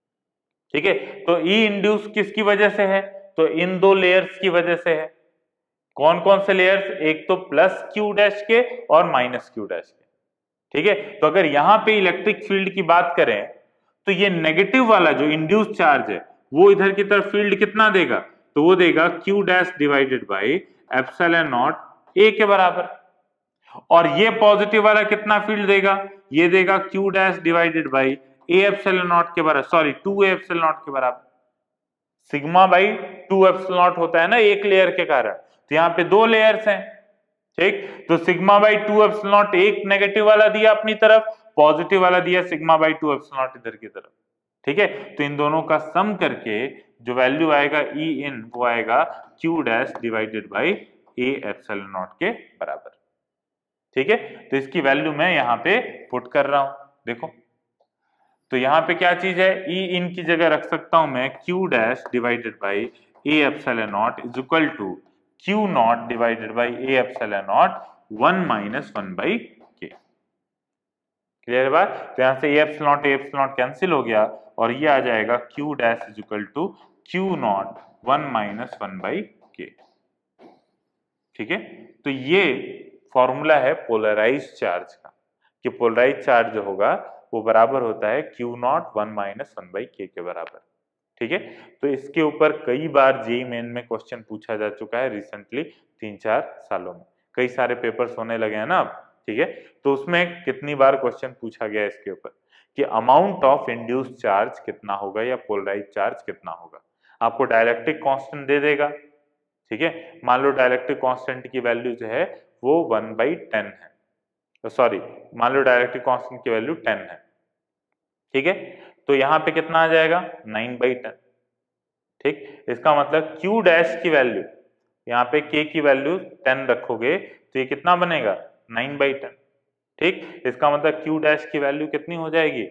ठीक है, तो E इंड्यूस किसकी वजह से है, तो इन दो लेयर्स की वजह से है। कौन कौन से लेयर्स, एक तो प्लस Q डैश के और माइनस Q डैश के, ठीक है। तो अगर यहां पे इलेक्ट्रिक फील्ड की बात करें तो ये नेगेटिव वाला जो इंड्यूस चार्ज है वो इधर की तरफ फील्ड कितना देगा, तो वो देगा Q dash divided by epsilon not A के बराबर, और ये पॉजिटिव वाला कितना फील्ड देगा, ये देगा Q dash divided by A epsilon not के बराबर, सॉरी 2 ए एप्सिलॉन नॉट के बराबर, सिग्मा बाई 2 एप्सिलॉन नॉट होता है ना एक लेयर के कारण, तो यहाँ पे दो लेयर्स हैं, ठीक। तो सिग्मा बाई 2 एप्सिलॉन नॉट एक नेगेटिव वाला दिया अपनी तरफ, पॉजिटिव वाला दिया सिग्मा बाई 2 एप्सिलॉन नॉट इधर की तरफ, ठीक है। तो इन दोनों का सम करके जो वैल्यू आएगा E इन, वो आएगा Q dash divided by A epsilon not के बराबर, ठीक है। तो इसकी वैल्यू मैं यहाँ पे पुट कर रहा हूं, देखो, तो यहाँ पे क्या चीज है, E इन की जगह रख सकता हूं मैं Q dash divided by A epsilon not is equal to Q not divided by A epsilon not 1 minus 1 by K, clear है बात। तो यहाँ से ए एप्सिलॉन नॉट कैंसिल हो गया और ये आ जाएगा Q dash is equal to Q not 1 minus 1 by K, ठीक है। तो ये फॉर्मूला है पोलराइज चार्ज का, कि पोलराइज चार्ज जो होगा वो बराबर होता है Q not 1 minus 1 by K बराबर, ठीक है। तो इसके ऊपर कई बार जेईई मेन में क्वेश्चन पूछा जा चुका है रिसेंटली, 3-4 सालों में कई सारे पेपर्स होने लगे हैं ना अब, ठीक है। तो उसमें कितनी बार क्वेश्चन पूछा गया इसके ऊपर कि अमाउंट ऑफ इंड्यूस्ड चार्ज कितना होगा या पोलराइज चार्ज कितना होगा, आपको डाइलेक्ट्रिक कांस्टेंट दे देगा, ठीक है। मान लो डाइलेक्ट्रिक कांस्टेंट की वैल्यू जो है वो 1/10 है, तो सॉरी, मान लो डाइलेक्ट्रिक कांस्टेंट की वैल्यू 10 है, ठीक है। तो यहाँ पे कितना आ जाएगा 9/10, ठीक। इसका मतलब Q डैश की वैल्यू, यहाँ पे K की वैल्यू 10 रखोगे तो ये कितना बनेगा 9/10, ठीक। इसका मतलब Q डैश की वैल्यू कितनी हो जाएगी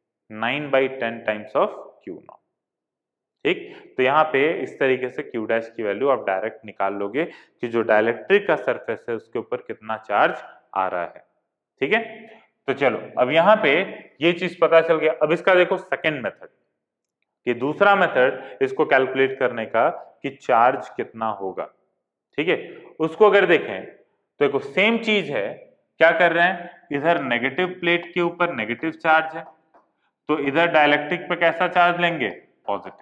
9/10 टाइम्स ऑफ Q नॉट, ठीक। तो यहाँ पे इस तरीके से Q डैश की वैल्यू आप डायरेक्ट निकाल लोगे कि जो डाइलेक्ट्रिक का सरफेस है उसके ऊपर कितना चार्ज आ रहा है, ठीक है। तो चलो अब यहाँ पे ये चीज पता चल गया। अब इसका देखो सेकंड मेथड, कि दूसरा मेथड इसको कैलकुलेट करने का कि चार्ज कितना होगा। ठीक है, उसको अगर देखें तो देखो सेम चीज है, क्या कर रहे हैं, इधर नेगेटिव प्लेट के ऊपर नेगेटिव चार्ज है, तो इधर डाइलेक्ट्रिक पे कैसा चार्ज लेंगे, पॉजिटिव।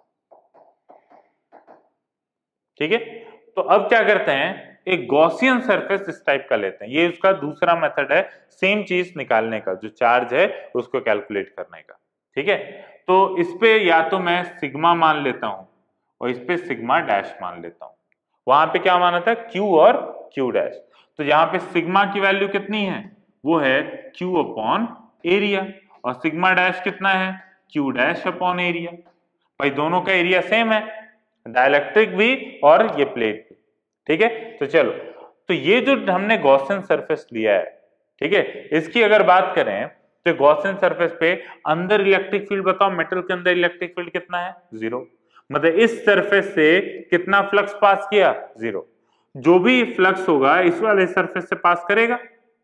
ठीक है, तो अब क्या करते हैं, एक गॉसियन सरफेस इस टाइप का लेते हैं, ये उसका दूसरा मेथड है सेम चीज निकालने का, जो चार्ज है उसको कैलकुलेट करने का। ठीक है, तो इस पे या तो मैं सिग्मा मान लेता हूं और इस पे सिग्मा डैश मान लेता हूं। वहां पे क्या माना था, क्यू और क्यू डैश, तो यहाँ पे सिग्मा की वैल्यू कितनी है, वो है क्यू अपॉन एरिया, और सिग्मा डैश कितना है, क्यू डैश अपॉन एरिया। भाई दोनों का एरिया सेम है, डाइलेक्ट्रिक भी और ये प्लेट भी। ठीक है, तो चलो, तो ये जो हमने गॉसियन सरफेस लिया है, ठीक है, इसकी अगर बात करें तो गॉसियन सरफेस पे अंदर इलेक्ट्रिक फील्ड बताओ, मेटल के अंदर इलेक्ट्रिक फील्ड कितना है, 0। मतलब इस सरफेस से कितना फ्लक्स पास किया, 0। जो भी फ्लक्स होगा इस वाले सरफेस से पास करेगा।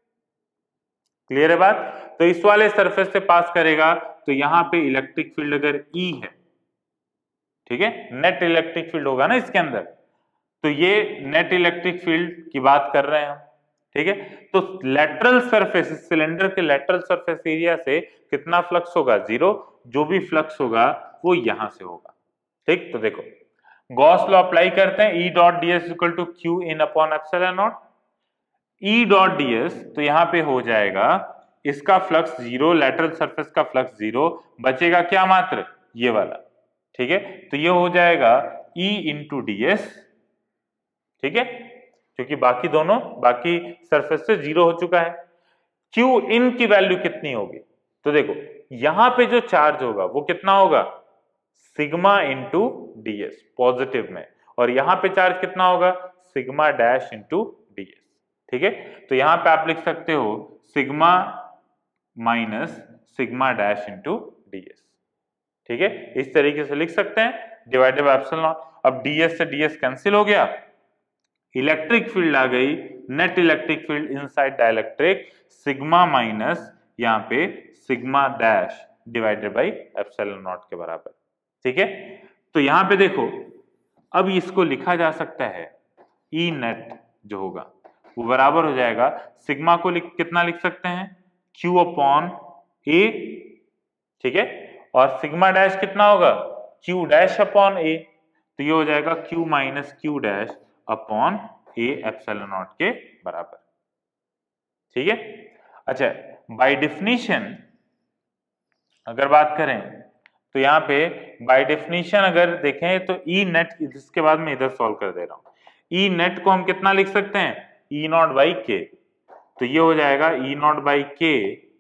क्लियर है बात, तो इस वाले सरफेस से पास करेगा, तो यहां पे इलेक्ट्रिक फील्ड अगर E है, ठीक है, नेट इलेक्ट्रिक फील्ड होगा ना इसके अंदर, तो ये नेट इलेक्ट्रिक फील्ड की बात कर रहे हैं हम। ठीक है, तो लेटरल सरफेस, इस सिलेंडर के लेटरल सरफेस एरिया से कितना फ्लक्स होगा, 0। जो भी फ्लक्स होगा वो यहां से होगा। ठीक, तो देखो गॉस लॉ अप्लाई करते हैं, E dot d s equal to Q in upon epsilon not. E dot d s तो यहां पे हो जाएगा, इसका फ्लक्स 0, लेटरल सरफेस का फ्लक्स 0, बचेगा क्या, मात्र ये वाला। ठीक है, तो ये हो जाएगा E इंटू डी एस। ठीक है, क्योंकि बाकी सरफेस से 0 हो चुका है। क्यू इन की वैल्यू कितनी होगी, तो देखो यहां पे जो चार्ज होगा वो कितना होगा, sigma into d s positive में, और यहां पे चार्ज कितना होगा, sigma dash into d s. ठीक है, तो यहां पे आप लिख सकते हो sigma minus sigma dash into d s. ठीक है, इस तरीके से लिख सकते हैं, डिवाइडेड बाय एप्सिलॉन नॉट। अब डीएस से डीएस कैंसिल हो गया, इलेक्ट्रिक फील्ड आ गई, net electric field inside dielectric, sigma minus यहाँ पे sigma dash divided by epsilon not के बराबर। ठीक है, तो यहां पे देखो अब इसको लिखा जा सकता है, ई नेट जो होगा वो बराबर हो जाएगा, सिग्मा को कितना लिख सकते हैं, क्यू अपॉन ए। ठीक है, और सिग्मा डैश कितना होगा, क्यू डैश अपॉन ए, तो ये हो जाएगा Q minus Q dash upon A epsilon not के बराबर। ठीक है, अच्छा बाय डेफिनेशन अगर बात करें तो यहाँ पे बाय डेफिनेशन अगर देखें तो ई नेट, इसके बाद मैं इधर सॉल्व कर दे रहा हूं, ई नेट को हम कितना लिख सकते हैं, ई नॉट बाई के, तो ये हो जाएगा E not by K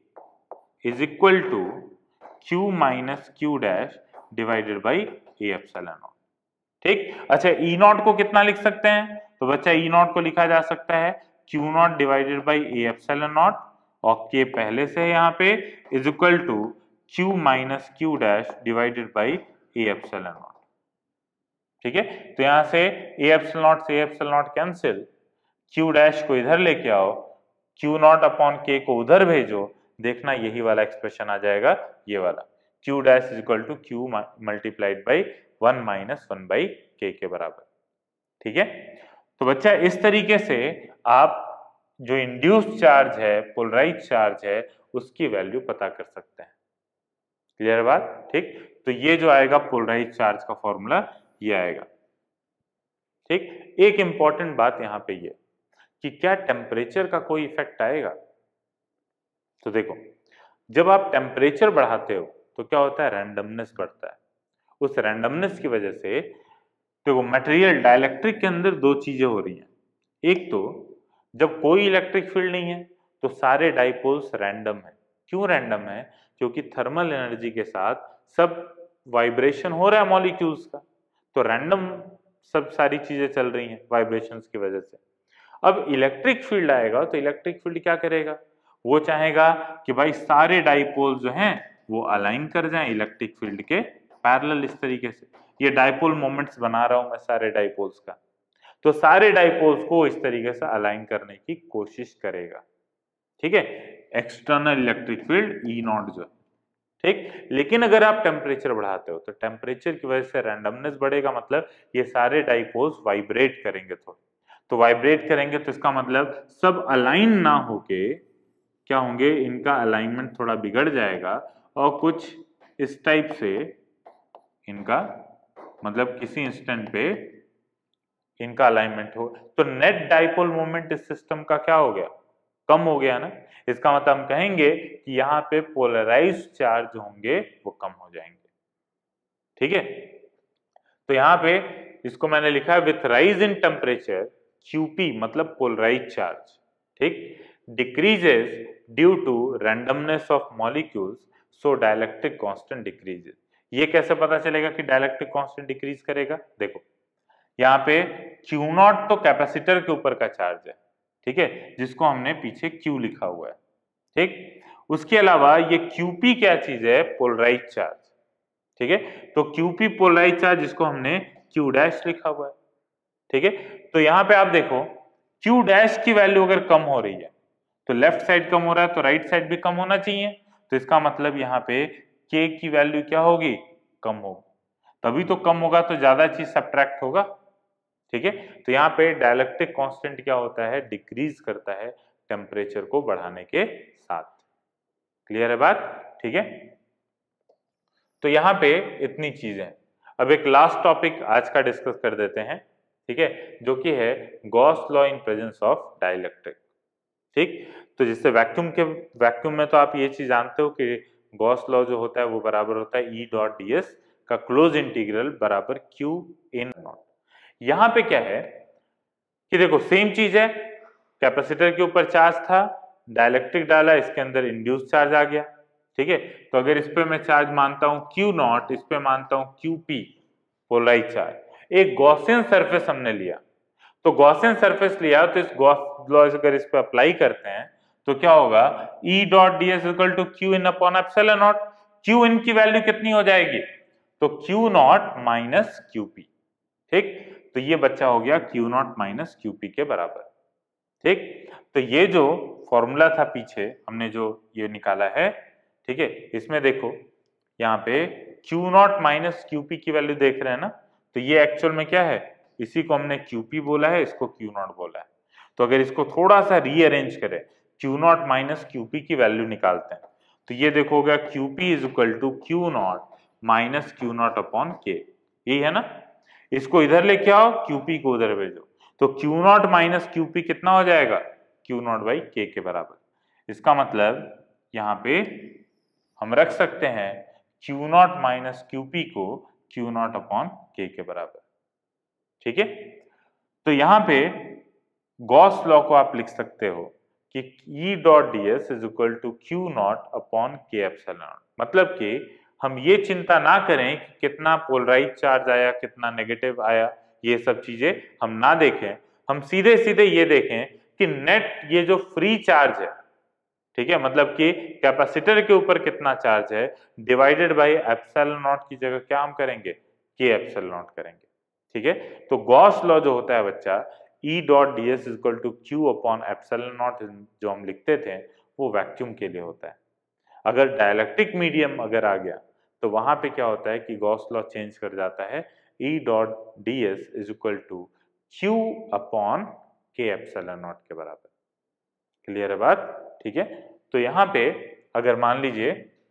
is equal to Q minus Q dash divided by A epsilon not. ठीक, अच्छा ई नॉट को कितना लिख सकते हैं, तो बच्चा ई नॉट को लिखा जा सकता है Q not divided by A epsilon not, और के पहले से यहाँ पे is equal to Q minus Q dash divided by A epsilon not. ठीक है, तो यहां से ए एप्सिलॉन नॉट से A epsilon not cancel, Q dash को इधर लेके आओ, क्यू नॉट अपॉन के को उधर भेजो, देखना यही वाला एक्सप्रेशन आ जाएगा, ये वाला Q dash is equal to Q multiplied by 1 minus 1 by K बराबर। ठीक है, तो बच्चा इस तरीके से आप जो इंड्यूस्ड चार्ज है, पोलराइज चार्ज है, उसकी वैल्यू पता कर सकते हैं। क्लियर बात, ठीक, तो ये जो आएगा पोलराइज चार्ज का फॉर्मूला ये आएगा। ठीक, एक इंपॉर्टेंट बात यहां पे ये कि क्या टेम्परेचर का कोई इफेक्ट आएगा, तो देखो जब आप टेम्परेचर बढ़ाते हो तो क्या होता है, रैंडमनेस बढ़ता है। उस रैंडमनेस की वजह से देखो मटेरियल डाइलेक्ट्रिक के अंदर दो चीजें हो रही हैं, एक तो जब कोई इलेक्ट्रिक फील्ड नहीं है तो सारे डाइपोल्स रैंडम है। क्यों रैंडम है, क्योंकि थर्मल एनर्जी के साथ सब वाइब्रेशन हो रहा है मॉलिक्यूल्स का, तो रैंडम सब सारी चीजें चल रही हैं वाइब्रेशंस की वजह से। अब इलेक्ट्रिक फील्ड आएगा तो इलेक्ट्रिक फील्ड क्या करेगा, वो चाहेगा कि भाई सारे डाइपोल जो हैं वो अलाइन कर जाएं इलेक्ट्रिक फील्ड के पैरेलल, इस तरीके से ये डाइपोल मोमेंट्स बना रहा हूं मैं सारे डाइपोल्स का, तो सारे डाइपोल्स को इस तरीके से अलाइन करने की कोशिश करेगा। ठीक है, external electric field E not जो, ठीक। लेकिन अगर आप टेम्परेचर बढ़ाते हो तो टेम्परेचर की वजह से रैंडमनेस बढ़ेगा, मतलब ये सारे डाइपोल्स वाइब्रेट करेंगे थोड़े, तो वाइब्रेट करेंगे तो इसका मतलब सब अलाइन ना होके क्या होंगे, इनका अलाइनमेंट थोड़ा बिगड़ जाएगा और कुछ इस टाइप से इनका मतलब किसी इंस्टेंट पे इनका अलाइनमेंट हो, तो नेट डाइपोल मोमेंट इस सिस्टम का क्या हो गया, कम हो गया ना। इसका मतलब हम कहेंगे कि यहाँ पे पोलराइज्ड चार्ज होंगे वो कम हो जाएंगे, ठीक है। तो यहाँ पे इसको मैंने लिखा है with rise in temperature QP मतलब पोलराइज चार्ज, ठीक, decreases due to randomness of molecules, so dielectric constant decreases. ये कैसे पता चलेगा कि डाइलेक्ट्रिक कांस्टेंट डिक्रीज करेगा, देखो यहाँ पे Q नॉट तो कैपेसिटर के ऊपर का चार्ज है, ठीक है, जिसको हमने पीछे Q लिखा हुआ है, ठीक। उसके अलावा ये QP क्या चीज है, पोलराइज चार्ज, ठीक है। तो QP पोलराइज चार्ज जिसको हमने Q डैश लिखा हुआ है, ठीक है। तो यहाँ पे आप देखो Q डैश की वैल्यू अगर कम हो रही है तो लेफ्ट साइड कम हो रहा है तो राइट साइड भी कम होना चाहिए, तो इसका मतलब यहाँ पे K की वैल्यू क्या होगी, कम होगी, तभी तो कम होगा तो ज्यादा चीज सब्ट्रैक्ट होगा, ठीक है। तो यहाँ पे डाइलेक्ट्रिक कांस्टेंट क्या होता है, डिक्रीज करता है टेम्परेचर को बढ़ाने के साथ। क्लियर है बात, ठीक है। तो यहाँ पे इतनी चीजें। अब एक लास्ट टॉपिक आज का डिस्कस कर देते हैं, ठीक है, जो कि है Gauss law in presence of dielectric, ठीक। तो जिससे वैक्यूम में तो आप ये चीज जानते हो कि गॉस लॉ जो होता है वो बराबर होता है E डॉट ds का क्लोज इंटीग्रल बराबर Q इन नॉट। यहाँ पे क्या है कि देखो सेम चीज है, कैपेसिटर के ऊपर चार्ज था, डाइलेक्ट्रिक डाला, इसके अंदर इंड्यूस चार्ज आ गया, ठीक है। तो अगर इस पे मैं चार्ज मानता हूं Q नॉट, इस पे मानता हूं QP पोलराइज चार्ज। एक गॉसियन सरफेस हमने लिया, तो गॉसियन सरफेस लिया तो इस गॉस लॉ अगर इस पे अप्लाई करते हैं तो क्या होगा, E dot ds equal to Q in upon epsilon not. Q in की वैल्यू कितनी हो जाएगी, तो Q नॉट माइनस QP, ठीक। तो ये बच्चा हो गया Q नॉट माइनस QP के बराबर, ठीक। तो ये जो फॉर्मूला था पीछे हमने जो ये निकाला है, ठीक है, इसमें देखो यहाँ पे Q नॉट माइनस QP की वैल्यू देख रहे हैं ना, तो ये एक्चुअल में क्या है, इसी को हमने QP बोला है, इसको Q नॉट बोला है। तो अगर इसको थोड़ा सा रीअरेंज करें, Q नॉट माइनस QP की वैल्यू निकालते हैं, तो ये देखोगा QP is equal to Q not minus Q not upon K, यही है ना। इसको इधर लेके आओ, QP को उधर भेजो, तो Q नॉट माइनस QP कितना हो जाएगा, Q नॉट बाई K के बराबर। इसका मतलब यहाँ पे हम रख सकते हैं Q नॉट माइनस QP को Q नॉट अपॉन K के बराबर, ठीक है। तो यहाँ पे गॉस लॉ को आप लिख सकते हो कि E dot ds is equal to Q not upon K epsilon not, मतलब कि हम ये चिंता ना करें कि कितना पोलराइज चार्ज आया, कितना नेगेटिव आया, ये सब चीजें हम ना देखें, हम सीधे सीधे ये देखें कि नेट ये जो फ्री चार्ज है, ठीक है, मतलब कि कैपेसिटर के ऊपर कितना चार्ज है डिवाइडेड बाय एप्सिलॉन नॉट की जगह क्या हम करेंगे, K एप्सिलॉन नॉट करेंगे, ठीक है। तो गॉस लॉ जो होता है बच्चा, E dot ds equal to Q upon epsilon not जो हम लिखते थे वो वैक्यूम के लिए होता है। अगर डाइलेक्ट्रिक मीडियम अगर आ गया तो वहां पे क्या होता है कि गॉस लॉ चेंज कर जाता है, E dot ds is equal to Q upon K epsilon not के बराबर। क्लियर है बात, ठीक है। तो यहाँ पे अगर मान लीजिए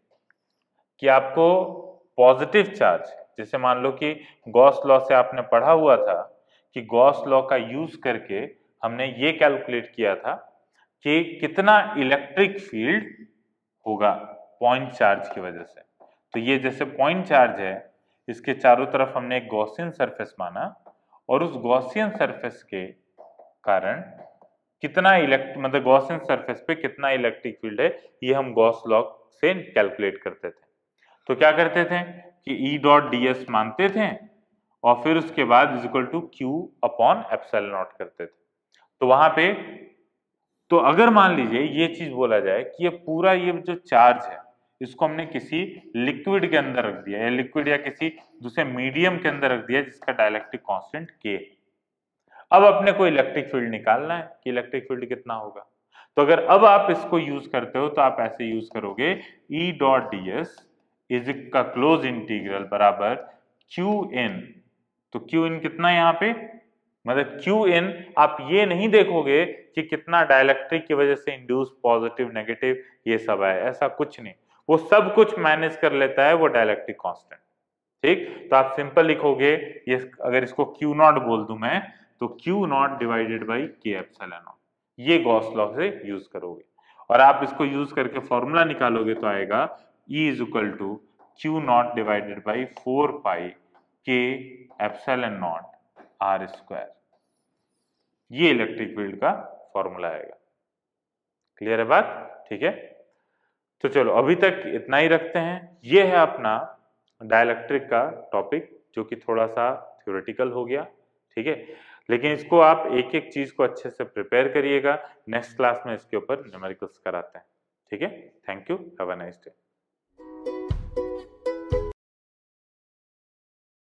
कि आपको पॉजिटिव चार्ज, जैसे मान लो कि गॉस लॉ से आपने पढ़ा हुआ था कि गॉस लॉ का यूज करके हमने ये कैलकुलेट किया था कि कितना इलेक्ट्रिक फील्ड होगा पॉइंट चार्ज की वजह से। तो ये जैसे पॉइंट चार्ज है, इसके चारों तरफ हमने एक गॉसियन सरफेस माना और उस गॉसियन सरफेस के कारण कितना मतलब गॉसियन सरफेस पे कितना इलेक्ट्रिक फील्ड है, ये हम गॉस लॉ से कैलकुलेट करते थे। तो क्या करते थे कि E डॉट ds मानते थे और फिर उसके बाद is equal to Q upon epsilon not करते थे। तो वहां पे तो अगर मान लीजिए ये चीज बोला जाए कि ये पूरा ये जो चार्ज है इसको हमने किसी लिक्विड के अंदर रख दिया, या लिक्विड या किसी दूसरे मीडियम के अंदर रख दिया जिसका डाइलेक्ट्रिक कांस्टेंट K है। अब अपने को इलेक्ट्रिक फील्ड निकालना है कि इलेक्ट्रिक फील्ड कितना होगा। तो अगर अब आप इसको यूज करते हो तो आप ऐसे यूज करोगे E डॉट ds इज का क्लोज इंटीग्रल बराबर क्यू एन। तो क्यू एन कितना है यहाँ पे, मतलब क्यू एन आप ये नहीं देखोगे कि कितना डाइलेक्ट्रिक की वजह से इंड्यूस पॉजिटिव नेगेटिव ये सब है, ऐसा कुछ नहीं, वो सब कुछ मैनेज कर लेता है वो डाइलेक्ट्रिक कांस्टेंट। ठीक, तो आप सिंपल लिखोगे ये, अगर इसको क्यू नॉट बोल दूं मैं तो Q not divided by K epsilon not, ये गॉस लॉ से यूज करोगे और आप इसको यूज करके फॉर्मूला निकालोगे तो आएगा E is equal to Q not divided by 4 pi K epsilon not R square, ये इलेक्ट्रिक फील्ड का फॉर्मूला आएगा। क्लियर है बात? ठीक है, तो चलो अभी तक इतना ही रखते हैं। ये है अपना डाइलेक्ट्रिक का टॉपिक जो कि थोड़ा सा थ्योरेटिकल हो गया। ठीक है, लेकिन इसको आप एक एक चीज को अच्छे से प्रिपेयर करिएगा, नेक्स्ट क्लास में इसके ऊपर न्यूमेरिकल्स कराते हैं। ठीक है, thank you, have a nice day.